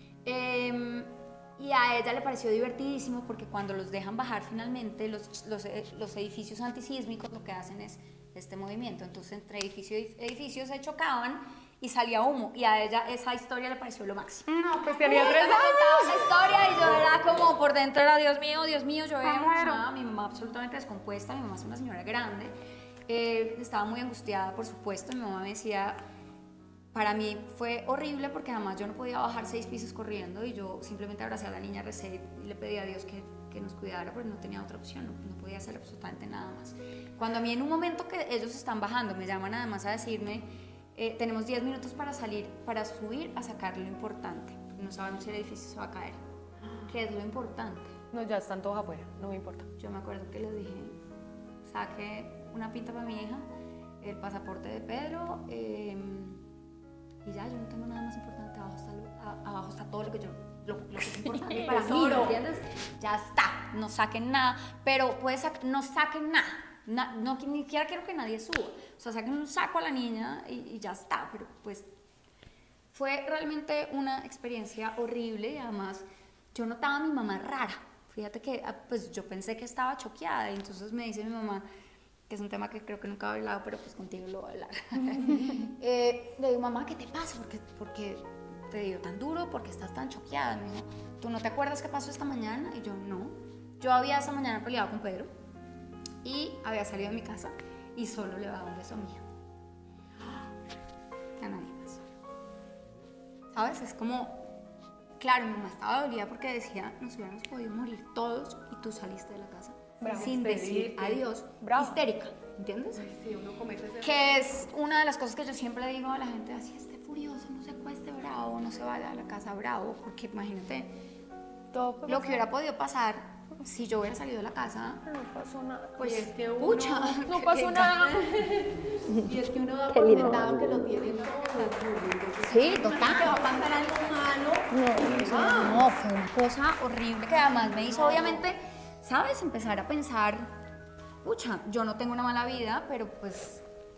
Eh, y a ella le pareció divertidísimo porque cuando los dejan bajar finalmente, los, los, los edificios antisísmicos lo que hacen es este movimiento. Entonces, entre edificio y edificio se chocaban y salía humo. Y a ella esa historia le pareció lo máximo. No, pues tenía Ella tres me contaba esa años. historia y yo era como por dentro era Dios mío, Dios mío, yo veía emocionada, mi mamá absolutamente descompuesta, mi mamá es una señora grande, eh, estaba muy angustiada por supuesto, mi mamá me decía, para mí fue horrible porque además yo no podía bajar seis pisos corriendo y yo simplemente abracé a la niña, recé y le pedí a Dios que, que nos cuidara porque no tenía otra opción, no, no podía hacer absolutamente nada más. Cuando a mí en un momento que ellos están bajando me llaman además a decirme, Eh, tenemos diez minutos para salir, para subir a sacar lo importante. No sabemos si el edificio se va a caer. ¿Qué es lo importante? No, ya están todos afuera, no me importa. Yo me acuerdo que les dije, saque una pinta para mi hija, el pasaporte de Pedro, eh, y ya, yo no tengo nada más importante. Abajo está, lo- a- abajo está todo lo que yo, lo, lo que es importante para mí, Tesoro. ¿entiendes? Ya está, no saquen nada, pero puede sac- no saquen nada. Na- no, ni siquiera quiero que nadie suba. O sea, saquen un saco a la niña y, y ya está. Pero pues fue realmente una experiencia horrible y además yo notaba a mi mamá rara. Fíjate que ah, pues yo pensé que estaba choqueada y entonces me dice mi mamá, que es un tema que creo que nunca he hablado, pero pues contigo lo voy a hablar. eh, le digo, mamá, ¿qué te pasa? ¿Por qué, por qué te dio tan duro? ¿Por qué estás tan choqueada? Me dijo, ¿tú no te acuerdas qué pasó esta mañana? Y yo, no. Yo había esa mañana peleado con Pedro y había salido de mi casa y solo le daba un beso a mi hija. A nadie más. ¿Sabes? Es como, claro, mi mamá estaba dolida porque decía, nos hubiéramos podido morir todos y tú saliste de la casa Bravo. sin decir adiós. Bravo. Histérica, ¿entiendes? Sí, uno comete ese Que es una de las cosas que yo siempre le digo a la gente, así esté furioso, no se acueste bravo, no se vaya a la casa bravo, porque imagínate Todo fue lo que hubiera podido pasar si yo hubiera salido de la casa, No pasó nada. pues, Y es que uno- pucha, No pasó nada. Y es que uno da por sentado que lo tiene todo. sí, Que total. va a pasar algo malo. No, fue una cosa horrible que además me hizo, obviamente, ¿sabes? Empezar a pensar, pucha, yo no tengo una mala vida, pero pues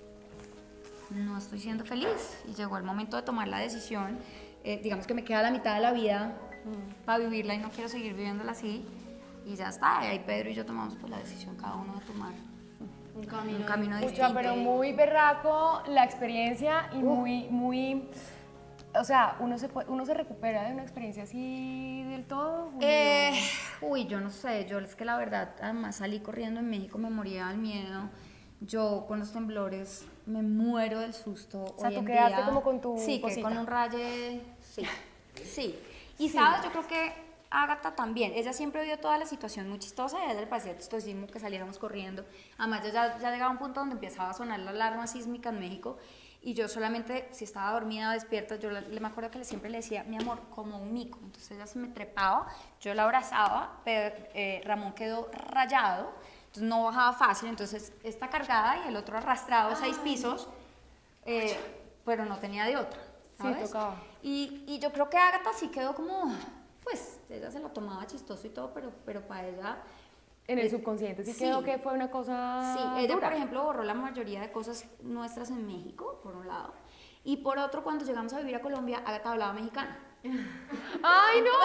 no estoy siendo feliz. Y llegó el momento de tomar la decisión. Eh, digamos que me queda la mitad de la vida para vivirla y no quiero seguir viviéndola así. Y ya está, y ahí Pedro y yo tomamos pues la decisión cada uno de tomar Un camino. un camino Pucha, distinto. pero muy berraco la experiencia y muy, muy, o sea, uno se, puede- uno se recupera de una experiencia así del todo. Julio? Eh, uy, yo no sé, yo es que la verdad, además salí corriendo en México, me moría del miedo. Yo con los temblores me muero del susto. O sea, hoy tú en quedaste día. como con tu Sí, que cosita. con un raye, sí, sí. Y sabes, yo creo que Ágata también, ella siempre vio toda la situación muy chistosa y a ella le parecía chistosísimo que saliéramos corriendo. Además, ya, ya, ya llegaba un punto donde empezaba a sonar la alarma sísmica en México y yo solamente, si estaba dormida o despierta, yo le, le- me acuerdo que le, siempre le decía, mi amor, como un mico. Entonces ella se me trepaba, yo la abrazaba, pero eh, Ramón quedó rayado, entonces no bajaba fácil, entonces esta cargada y el otro arrastrado seis pisos, eh, pero no tenía de otra, Sí, ¿sabes? tocaba. Y, y yo creo que Ágata sí quedó como, pues, ella se lo tomaba chistoso y todo, pero, pero para ella... En el eh, subconsciente sí, sí. quedó que fue una cosa Sí, ella, dura. por ejemplo, borró la mayoría de cosas nuestras en México, por un lado, y por otro, cuando llegamos a vivir a Colombia, Ágata hablaba mexicano. ¡Ay, no!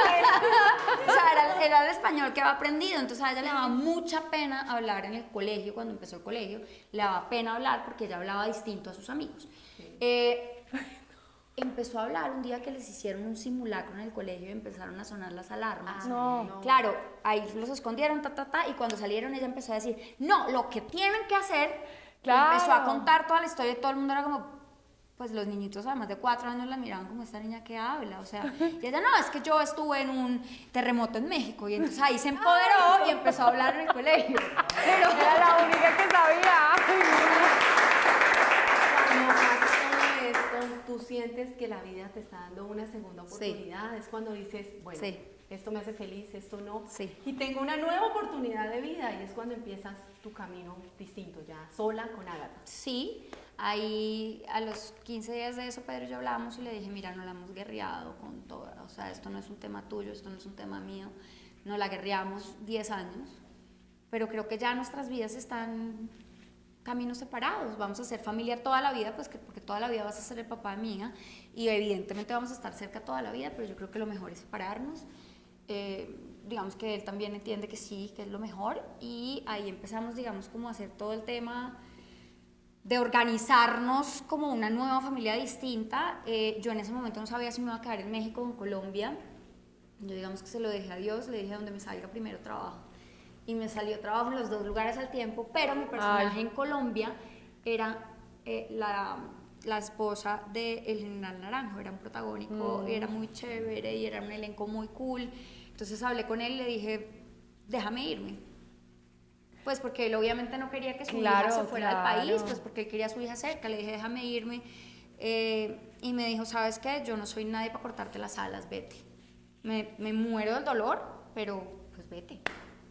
O sea, era, era el español que había aprendido, entonces a ella le daba mucha pena hablar en el colegio, cuando empezó el colegio, le daba pena hablar porque ella hablaba distinto a sus amigos. Eh, empezó a hablar un día que les hicieron un simulacro en el colegio y empezaron a sonar las alarmas. Ah, no. no. Claro, ahí los escondieron, ta, ta, ta, y cuando salieron ella empezó a decir, no, lo que tienen que hacer, Claro. empezó a contar toda la historia y todo el mundo era como, pues los niñitos además de cuatro años la miraban como esta niña que habla, o sea, y ella, no, es que yo estuve en un terremoto en México, y entonces ahí se empoderó y empezó a hablar en el colegio. Pero Era la única que sabía. Cuando pasa todo esto, tú sientes que la vida te está dando una segunda oportunidad. Es cuando dices, bueno, Sí. esto me hace feliz, esto no. Sí. Y tengo una nueva oportunidad de vida, y es cuando empiezas tu camino distinto, ya sola con Ágata. sí, ahí a los quince días de eso Pedro y yo hablábamos y le dije, mira, no la hemos guerreado con toda, o sea, esto no es un tema tuyo, esto no es un tema mío, no la guerreamos diez años, pero creo que ya nuestras vidas están caminos separados, vamos a ser familia toda la vida, pues que, porque toda la vida vas a ser el papá de mi hija y evidentemente vamos a estar cerca toda la vida, pero yo creo que lo mejor es separarnos. Eh, digamos que él también entiende que sí, que es lo mejor, y ahí empezamos, digamos, como a hacer todo el tema de organizarnos como una nueva familia distinta. Eh, yo en ese momento no sabía si me iba a quedar en México o en Colombia. Yo digamos que se lo dejé a Dios, le dije donde me salga primero trabajo. Y me salió trabajo en los dos lugares al tiempo, pero mi personaje Ay. en Colombia era eh, la, la esposa de El General Naranjo, era un protagónico, Mm. era muy chévere y era un elenco muy cool. Entonces hablé con él y le dije, déjame irme. Pues porque él obviamente no quería que su Claro, hija se fuera claro. del país, pues porque él quería a su hija cerca. Le dije, déjame irme. Eh, y me dijo, ¿sabes qué? Yo no soy nadie para cortarte las alas, vete. Me, me muero del dolor, pero pues vete.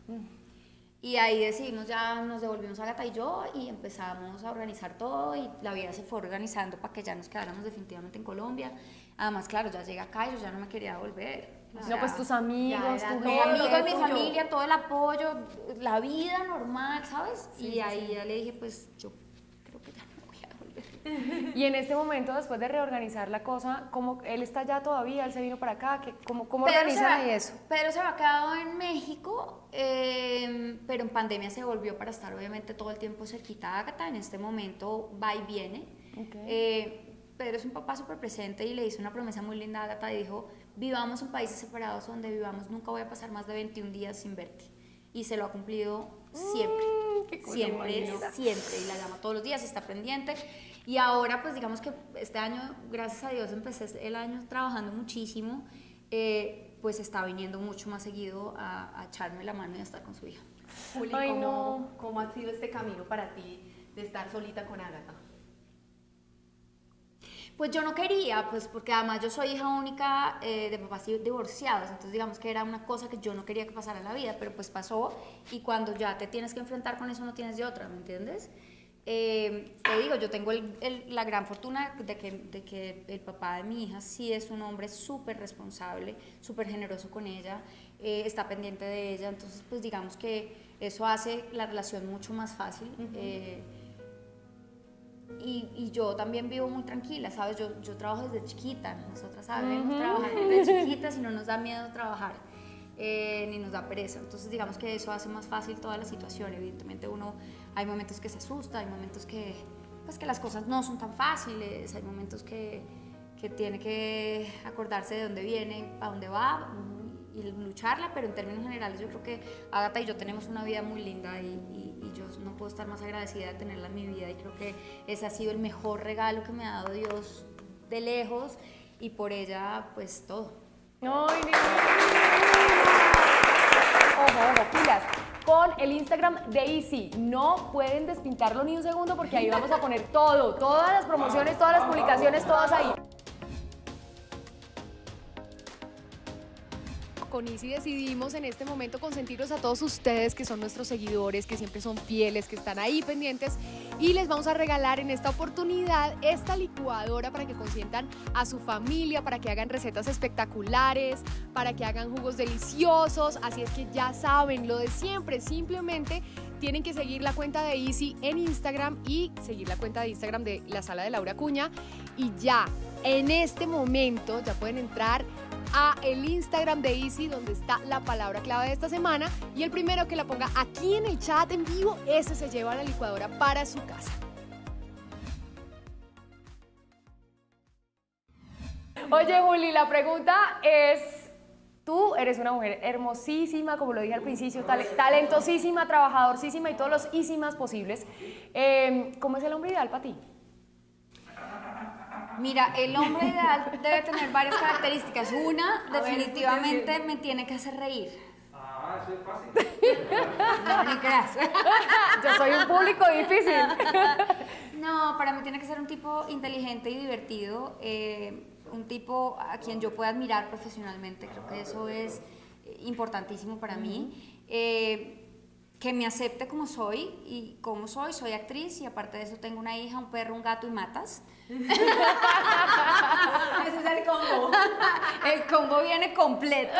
Y ahí decidimos, ya nos devolvimos a Ágata y yo y empezamos a organizar todo y la vida se fue organizando para que ya nos quedáramos definitivamente en Colombia. Además, claro, ya llegué acá y yo ya no me quería volver. O No, sea, pues tus amigos, ya era tu todo mis lo gente. amigos, mi tuyo. familia, todo el apoyo, la vida normal, ¿sabes? Sí, y sí, ahí sí. ya le dije, pues yo creo que ya no voy a volver. Y en este momento, después de reorganizar la cosa, ¿cómo, él está allá todavía? ¿Él se vino para acá? ¿Qué, ¿Cómo, cómo Pedro organizan se ahí ha- eso? Pedro se había quedado en México, eh, pero en pandemia se volvió para estar obviamente todo el tiempo cerquita a Ágata. En este momento va y viene. Ok. Eh, Pedro es un papá súper presente y le hizo una promesa muy linda a Ágata y dijo, vivamos en países separados donde vivamos, nunca voy a pasar más de veintiún días sin verte. Y se lo ha cumplido siempre, qué cosa siempre, más linda. siempre. Y la llama todos los días, está pendiente. Y ahora, pues digamos que este año, gracias a Dios, empecé el año trabajando muchísimo, eh, pues está viniendo mucho más seguido a, a echarme la mano y a estar con su hija. Juli, Ay, ¿cómo, no. ¿cómo ha sido este camino para ti de estar solita con Ágata? Pues yo no quería, pues porque además yo soy hija única eh, de papás divorciados, entonces digamos que era una cosa que yo no quería que pasara en la vida, pero pues pasó y cuando ya te tienes que enfrentar con eso no tienes de otra, ¿me entiendes? Eh, te digo, yo tengo el, el, la gran fortuna de que, de que el papá de mi hija sí es un hombre súper responsable, súper generoso con ella, eh, está pendiente de ella, entonces pues digamos que eso hace la relación mucho más fácil. Uh-huh. eh, Y, y yo también vivo muy tranquila, ¿sabes? Yo, yo trabajo desde chiquita, nosotras sabemos uh-huh. trabajar desde chiquitas y no nos da miedo trabajar, eh, ni nos da pereza. Entonces, digamos que eso hace más fácil toda la situación. Evidentemente, uno, hay momentos que se asusta, hay momentos que, pues, que las cosas no son tan fáciles, hay momentos que, que tiene que acordarse de dónde viene, a dónde va uh-huh. y lucharla, pero en términos generales yo creo que Ágata y yo tenemos una vida muy linda y, y y yo no puedo estar más agradecida de tenerla en mi vida y creo que ese ha sido el mejor regalo que me ha dado Dios de lejos y por ella pues todo. ¡Ay, Dios! Ojo, ojo, pilas. Con el Instagram de Easy, no pueden despintarlo ni un segundo porque ahí vamos a poner todo, todas las promociones, todas las publicaciones, todas ahí. Con Easy decidimos en este momento consentirlos a todos ustedes que son nuestros seguidores, que siempre son fieles, que están ahí pendientes y les vamos a regalar en esta oportunidad esta licuadora para que consientan a su familia, para que hagan recetas espectaculares, para que hagan jugos deliciosos, así es que ya saben lo de siempre, simplemente tienen que seguir la cuenta de Easy en Instagram y seguir la cuenta de Instagram de la Sala de Laura Acuña y ya en este momento ya pueden entrar a el Instagram de Easy donde está la palabra clave de esta semana y el primero que la ponga aquí en el chat en vivo, ese se lleva la licuadora para su casa. Oye, Juli, la pregunta es, tú eres una mujer hermosísima, como lo dije al principio, tal- talentosísima, trabajadorcísima y todos los ísimas posibles. Eh, ¿Cómo es el hombre ideal para ti? Mira, el hombre ideal debe tener varias características. Una, ver, definitivamente escuchen me tiene que hacer reír. Ah, eso es fácil. No, ni creas. Yo soy un público difícil. No, para mí tiene que ser un tipo inteligente y divertido, eh, un tipo a quien yo pueda admirar profesionalmente. Creo que eso es eh, importantísimo para mí. Eh, que me acepte como soy y como soy, soy actriz y aparte de eso tengo una hija, un perro, un gato y matas. Ese es el combo. El combo viene completo.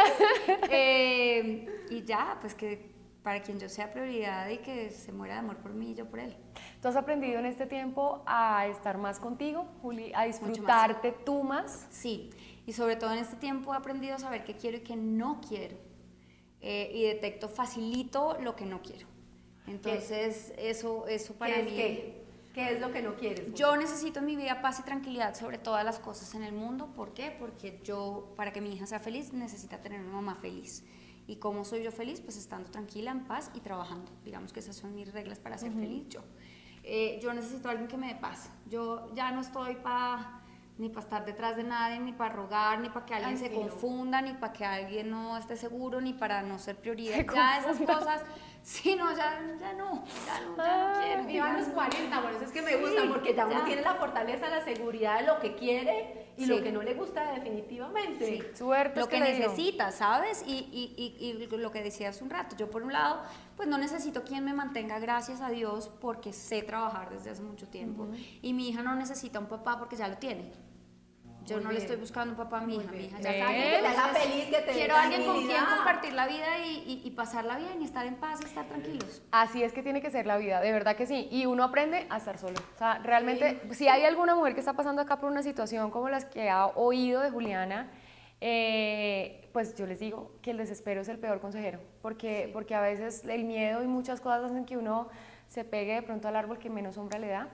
Eh, y ya, pues que para quien yo sea prioridad y que se muera de amor por mí y yo por él. ¿Tú has aprendido en este tiempo a estar más contigo, Juli, a disfrutarte tú más? Sí, y sobre todo en este tiempo he aprendido a saber qué quiero y qué no quiero. Eh, y detecto facilito lo que no quiero. Entonces, eso, eso para ¿Qué mí... es qué? ¿Qué es lo que no quieres? Juli? Yo necesito en mi vida paz y tranquilidad sobre todas las cosas en el mundo. ¿Por qué? Porque yo, para que mi hija sea feliz, necesita tener una mamá feliz. ¿Y cómo soy yo feliz? Pues estando tranquila, en paz y trabajando. Digamos que esas son mis reglas para ser uh-huh. feliz yo. Eh, yo necesito a alguien que me dé paz. Yo ya no estoy para... ni para estar detrás de nadie, ni para rogar, ni para que alguien Ay, se sí, confunda, no. ni para que alguien no esté seguro, ni para no ser prioridad. Se ya confunda. esas cosas, sí, no, ya, ya no, ya no, ya no quiero. Viva los cuarenta, por eso es que me gusta, Sí, porque ya uno ya. tiene la fortaleza, la seguridad de lo que quiere y Sí. lo que no le gusta definitivamente. Sí. Suerte Lo es que le dio. necesitas, ¿sabes? Y, y, y, y lo que decía hace un rato, yo por un lado, pues no necesito quien me mantenga, gracias a Dios, porque sé trabajar desde hace mucho tiempo. Uh-huh. Y mi hija no necesita un papá porque ya lo tiene. Yo Muy no bien. le estoy buscando un papá a mi hija, mi hija ya ¿Ves? está. Alguien que te haga feliz, que te dé Quiero a alguien con quien tranquilidad. compartir la vida y, y, y pasarla bien y estar en paz y estar tranquilos. Así es que tiene que ser la vida, de verdad que sí. Y uno aprende a estar solo. O sea, realmente, sí. Si hay alguna mujer que está pasando acá por una situación como las que ha oído de Juliana, eh, pues yo les digo que el desespero es el peor consejero. Porque, sí. porque a veces el miedo y muchas cosas hacen que uno se pegue de pronto al árbol que menos sombra le da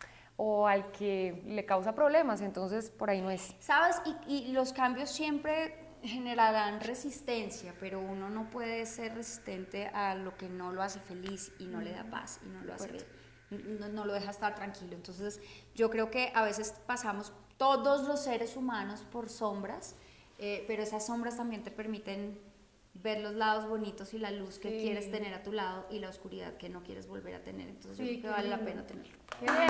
o al que le causa problemas, entonces por ahí no es. ¿Sabes? Y, y los cambios siempre generarán resistencia, pero uno no puede ser resistente a lo que no lo hace feliz y no le da paz y no lo hace bien, no, no lo deja estar tranquilo. Entonces yo creo que a veces pasamos todos los seres humanos por sombras, eh, pero esas sombras también te permiten ver los lados bonitos y la luz que sí. quieres tener a tu lado y la oscuridad que no quieres volver a tener. Entonces sí, yo creo que vale lindo. La pena tenerlo. Qué bien.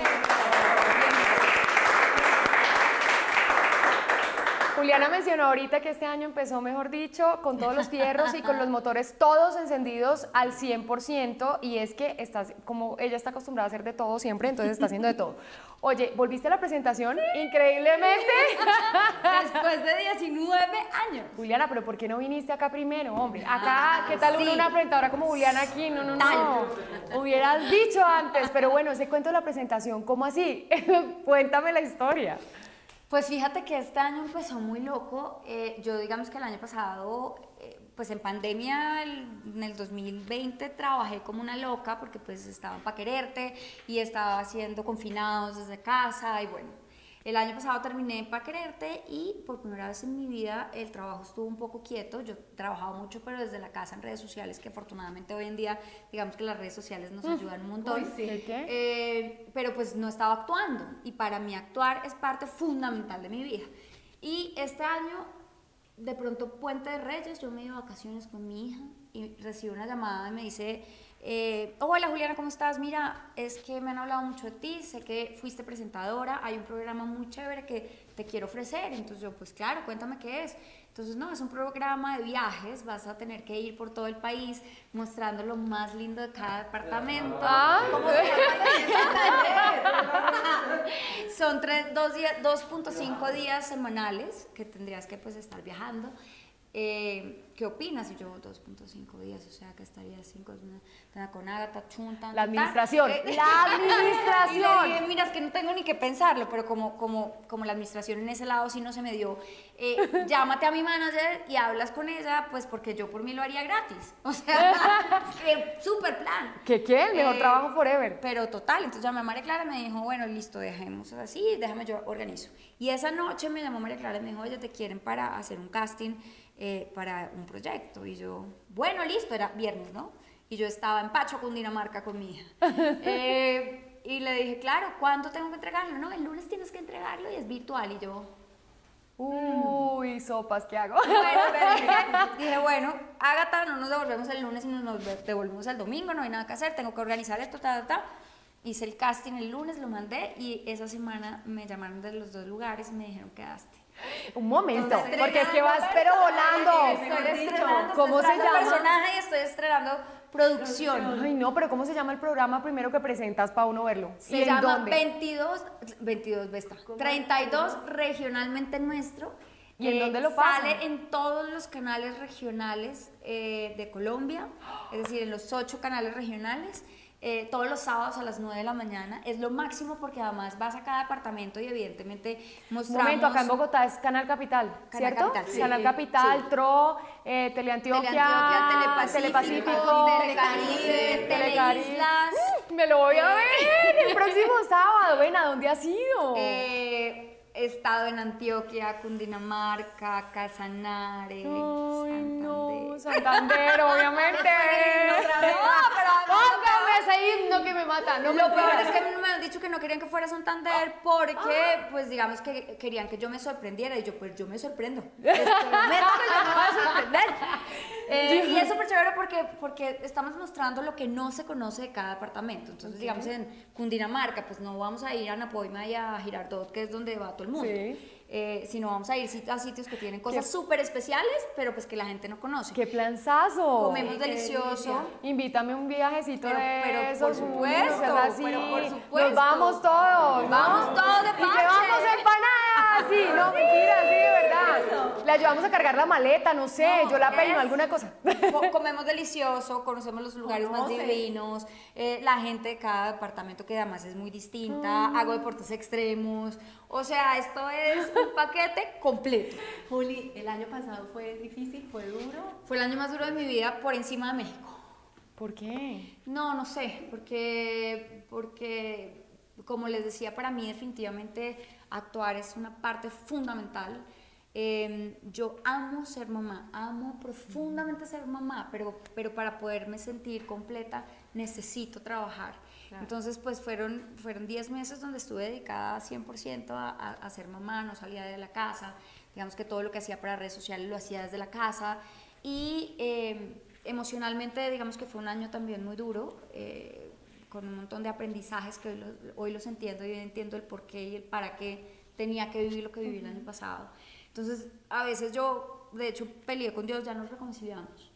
Juliana mencionó ahorita que este año empezó, mejor dicho, con todos los fierros y con los motores todos encendidos al cien por ciento, y es que estás, como ella está acostumbrada a hacer de todo siempre, entonces está haciendo de todo. Oye, ¿volviste a la presentación? Sí. Increíblemente. Después de diecinueve años. Juliana, pero ¿por qué no viniste acá primero, hombre? Acá, ¿qué tal sí. una presentadora como Juliana aquí? No, no, no. Hubieras dicho antes, pero bueno, ese cuento de la presentación, ¿cómo así? Cuéntame la historia. Pues fíjate que este año empezó muy loco. Eh, yo digamos que el año pasado, eh, pues en pandemia, el, en el dos mil veinte, trabajé como una loca porque pues estaba para quererte y estaba haciendo confinados desde casa y bueno. El año pasado terminé en Pa' Quererte y por primera vez en mi vida el trabajo estuvo un poco quieto. Yo trabajaba mucho, pero desde la casa en redes sociales, que afortunadamente hoy en día, digamos que las redes sociales nos ayudan un montón. Uy, sí. ¿Qué? Eh, pero pues no estaba actuando y para mí actuar es parte fundamental de mi vida. Y este año, de pronto, Puente de Reyes, yo me iba de vacaciones con mi hija y recibo una llamada y me dice... Eh, hola Juliana, ¿cómo estás? Mira, es que me han hablado mucho de ti, sé que fuiste presentadora, hay un programa muy chévere que te quiero ofrecer. Entonces yo, pues claro, cuéntame qué es. Entonces no, es un programa de viajes, vas a tener que ir por todo el país mostrando lo más lindo de cada departamento. Ah, ¿Cómo se llama? Son dos punto cinco días semanales que tendrías que pues estar viajando. eh, ¿qué opinas? Y yo, dos punto cinco días, o sea, que estaría cinco, con Ágata, chunta. La administración, eh, la administración. Y le dije, mira, es que no tengo ni que pensarlo, pero como, como, como la administración en ese lado sí no se me dio, eh, llámate a mi manager y hablas con ella, pues porque yo por mí lo haría gratis. O sea, eh, súper plan. ¿Qué qué? El mejor Eh, trabajo forever. Pero total, entonces llamé a María Clara y me dijo, bueno, listo, dejemos así, déjame yo organizo. Y esa noche me llamó María Clara y me dijo, oye, te quieren para hacer un casting eh, para un proyecto. Y yo, bueno, listo, era viernes, ¿no? Y yo estaba en Pacho, Cundinamarca, con mi hija. eh, y le dije, claro, ¿cuándo tengo que entregarlo? No, el lunes tienes que entregarlo y es virtual. Y yo, uy, sopas, ¿qué hago? bueno, pero dije, dije, bueno, Ágata, no nos devolvemos el lunes y nos devolvemos el domingo, no hay nada que hacer, tengo que organizar esto, ta, ta, ta. Hice el casting el lunes, lo mandé y esa semana me llamaron de los dos lugares y me dijeron, quedaste. Un momento, Entonces, porque es que vas pero volando. Estoy estrenando, ¿Cómo estoy se estrenando llama? personaje y estoy estrenando producción. Ay, no, pero ¿cómo se llama el programa primero que presentas para uno verlo? Se ¿Y en llama dónde? veintidós, veintidós, besta, treinta y dos regionalmente nuestro. ¿Y en Eh, dónde lo pasan? Sale en todos los canales regionales eh, de Colombia, es decir, en los ocho canales regionales. Eh, todos los sábados a las nueve de la mañana, es lo máximo porque además vas a cada departamento y evidentemente Un mostramos... momento, acá en Bogotá es Canal Capital, Canal ¿cierto? Capital, sí. Canal Capital, Sí. T R O, eh, Teleantioquia, Teleantioquia, Telepacífico, Telepacífico, Telecaribe, Telecaribe. Teleislas. Me lo voy a ver el próximo sábado. Ven, ¿a dónde has ido? Eh, he estado en Antioquia, Cundinamarca, Casanare, Ay, Santander. no, Santander, obviamente. No, pero Póngame ese himno que me mata. No, lo peor mentiras. es que me han dicho que no querían que fuera a Santander porque, pues digamos que querían que yo me sorprendiera y yo, pues yo me sorprendo. Les prometo que yo me voy a sorprender. Eh, y es súper chévere porque, porque estamos mostrando lo que no se conoce de cada departamento. Entonces, digamos, en Cundinamarca, pues no vamos a ir a Napoima y a Girardot, que es donde va todo el mundo. Sí. Eh, sino vamos a ir a sitios que tienen cosas súper especiales, pero pues que la gente no conoce. ¡Qué planzazo! Comemos delicioso. Invítame un viajecito Pero- de pero esos, por supuesto, cosas así. pero por supuesto. Nos vamos todos. Vamos todos de Y parche. llevamos empanadas. Sí, no, mentira, sí, de verdad. Le ayudamos a cargar la maleta, no sé, No, yo la peino, es- alguna cosa. Co- comemos delicioso, conocemos los lugares más Conoce. divinos, eh, la gente de cada departamento que además es muy distinta, hago deportes extremos, o sea, esto es un paquete completo. Juli, el año pasado fue difícil, fue duro. Fue el año más duro de mi vida por encima de México. ¿Por qué? No, no sé, porque, porque como les decía, para mí definitivamente actuar es una parte fundamental. Eh, yo amo ser mamá, amo profundamente ser mamá, pero, pero para poderme sentir completa necesito trabajar. Claro. Entonces, pues fueron, fueron diez meses donde estuve dedicada cien por ciento a, a, a ser mamá, no salía de la casa, digamos que todo lo que hacía para redes sociales lo hacía desde la casa y eh, emocionalmente digamos que fue un año también muy duro, eh, con un montón de aprendizajes que hoy, lo, hoy los entiendo y hoy entiendo el por qué y el para qué tenía que vivir lo que viví el año pasado. Entonces, a veces yo, de hecho, peleé con Dios, ya nos reconciliamos.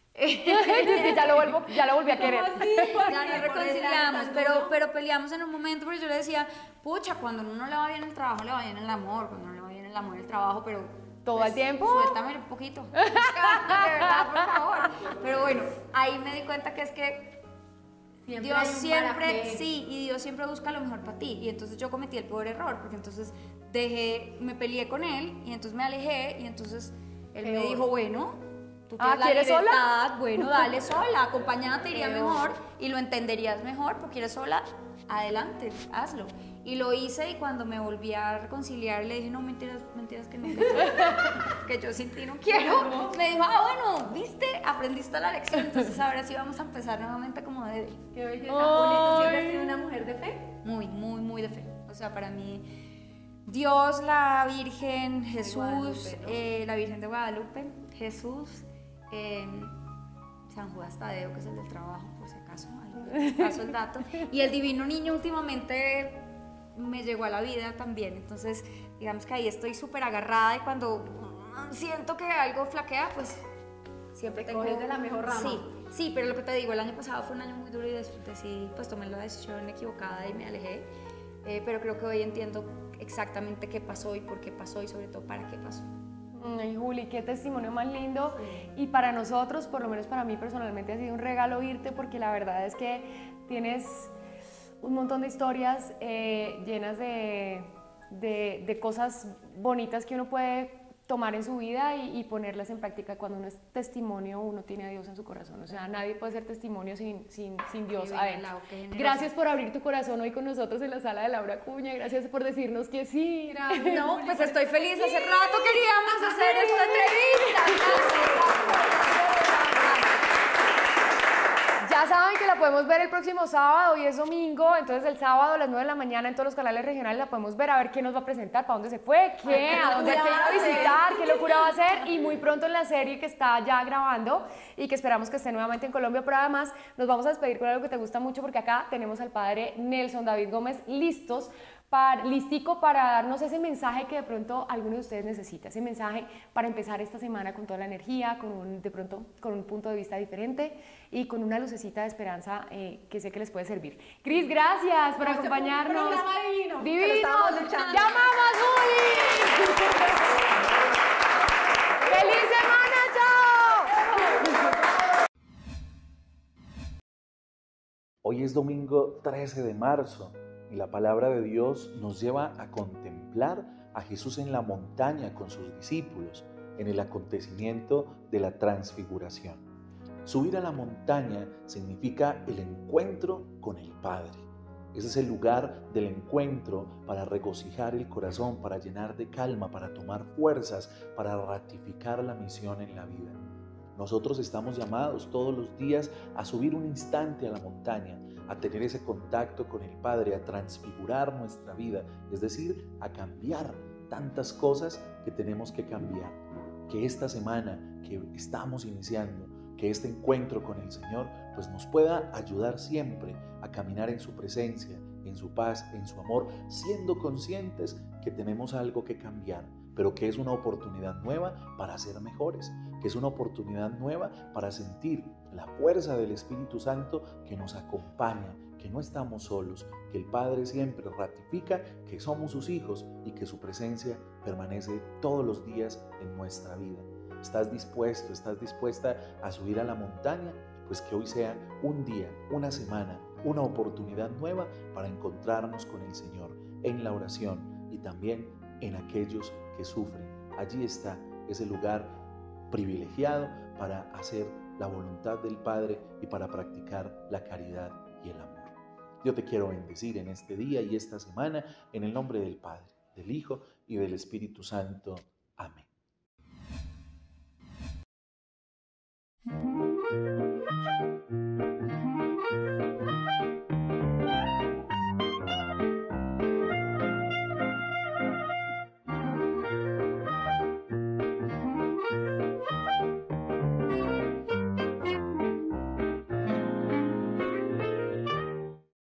ya, lo vuelvo, ya lo volví a querer. Ya nos reconciliamos, pero, pero peleamos en un momento porque yo le decía, pucha, cuando a uno no le va bien el trabajo, le va bien el amor, cuando no le va bien el amor, el trabajo, pero... ¿Todo pues, el tiempo? Suéltame un poquito. De verdad, por favor. Pero bueno, ahí me di cuenta que es que Siempre Dios hay un para siempre, qué. sí, y Dios siempre busca lo mejor para ti. Y entonces yo cometí el peor error, porque entonces dejé, me peleé con él, y entonces me alejé, y entonces él me Peor. dijo, bueno, tú Ah, tienes la ¿quieres sola? libertad, bueno, dale sola, acompañada te iría Peor. mejor, y lo entenderías mejor, porque quieres sola, adelante, hazlo. Y lo hice, y cuando me volví a reconciliar, le dije, no, mentiras, mentiras que no, que yo, que yo sin ti no quiero. Me dijo, ah, bueno, viste, aprendiste la lección, entonces ahora sí vamos a empezar nuevamente como debe. Qué belleza. Juli, ¿tú siempre has Ay. sido una mujer de fe? Muy, muy, muy de fe. O sea, para mí, Dios, la Virgen, Jesús, Guadalupe, ¿no? eh, la Virgen de Guadalupe, Jesús, eh, San Judas Tadeo, que es el del trabajo, por si acaso, ahí paso el dato, y el Divino Niño últimamente me llegó a la vida también, entonces digamos que ahí estoy súper agarrada y cuando mm, siento que algo flaquea, pues siempre Te tengo... coges de la mejor rama. Sí, sí, pero lo que te digo, el año pasado fue un año muy duro y des- decidí, pues tomé la decisión equivocada y me alejé, eh, pero creo que hoy entiendo exactamente qué pasó y por qué pasó y sobre todo para qué pasó. Ay, Juli, qué testimonio más lindo. Y para nosotros, por lo menos para mí personalmente, ha sido un regalo oírte, porque la verdad es que tienes un montón de historias eh, llenas de, de, de cosas bonitas que uno puede tomar en su vida y, y ponerlas en práctica. Cuando uno es testimonio, uno tiene a Dios en su corazón. O sea, nadie puede ser testimonio sin, sin, sin Dios. A ver, gracias por abrir tu corazón hoy con nosotros en la sala de Laura Acuña. Gracias por decirnos que sí. Gracias. No, pues estoy feliz. Hace rato queríamos hacer esta entrevista. Ya saben que la podemos ver el próximo sábado, hoy es domingo, entonces el sábado a las nueve de la mañana en todos los canales regionales la podemos ver, a ver qué nos va a presentar, para dónde se fue, qué, a dónde hay que ir a visitar, qué locura va a hacer, y muy pronto en la serie que está ya grabando y que esperamos que esté nuevamente en Colombia, pero además nos vamos a despedir con algo que te gusta mucho, porque acá tenemos al padre Nelson David Gómez listos, Para, listico para darnos ese mensaje que de pronto alguno de ustedes necesita, ese mensaje para empezar esta semana con toda la energía, con un, de pronto con un punto de vista diferente y con una lucecita de esperanza eh, que sé que les puede servir. Cris, gracias por acompañarnos. Un programa divino. Divino. ¡Llamamos, Juli! ¡Feliz semana, chao! Hoy es domingo trece de marzo. Y la palabra de Dios nos lleva a contemplar a Jesús en la montaña con sus discípulos, en el acontecimiento de la transfiguración. Subir a la montaña significa el encuentro con el Padre. Ese es el lugar del encuentro para regocijar el corazón, para llenar de calma, para tomar fuerzas, para ratificar la misión en la vida. Nosotros estamos llamados todos los días a subir un instante a la montaña, a tener ese contacto con el Padre, a transfigurar nuestra vida, es decir, a cambiar tantas cosas que tenemos que cambiar. Que esta semana que estamos iniciando, que este encuentro con el Señor, pues nos pueda ayudar siempre a caminar en su presencia, en su paz, en su amor, siendo conscientes que tenemos algo que cambiar, pero que es una oportunidad nueva para ser mejores, que es una oportunidad nueva para sentir la fuerza del Espíritu Santo que nos acompaña, que no estamos solos, que el Padre siempre ratifica que somos sus hijos y que su presencia permanece todos los días en nuestra vida. ¿Estás dispuesto, estás dispuesta a subir a la montaña? Pues que hoy sea un día, una semana, una oportunidad nueva para encontrarnos con el Señor en la oración y también en aquellos que sufren. Allí está ese lugar privilegiado para hacer la voluntad del Padre y para practicar la caridad y el amor. Yo te quiero bendecir en este día y esta semana en el nombre del Padre, del Hijo y del Espíritu Santo.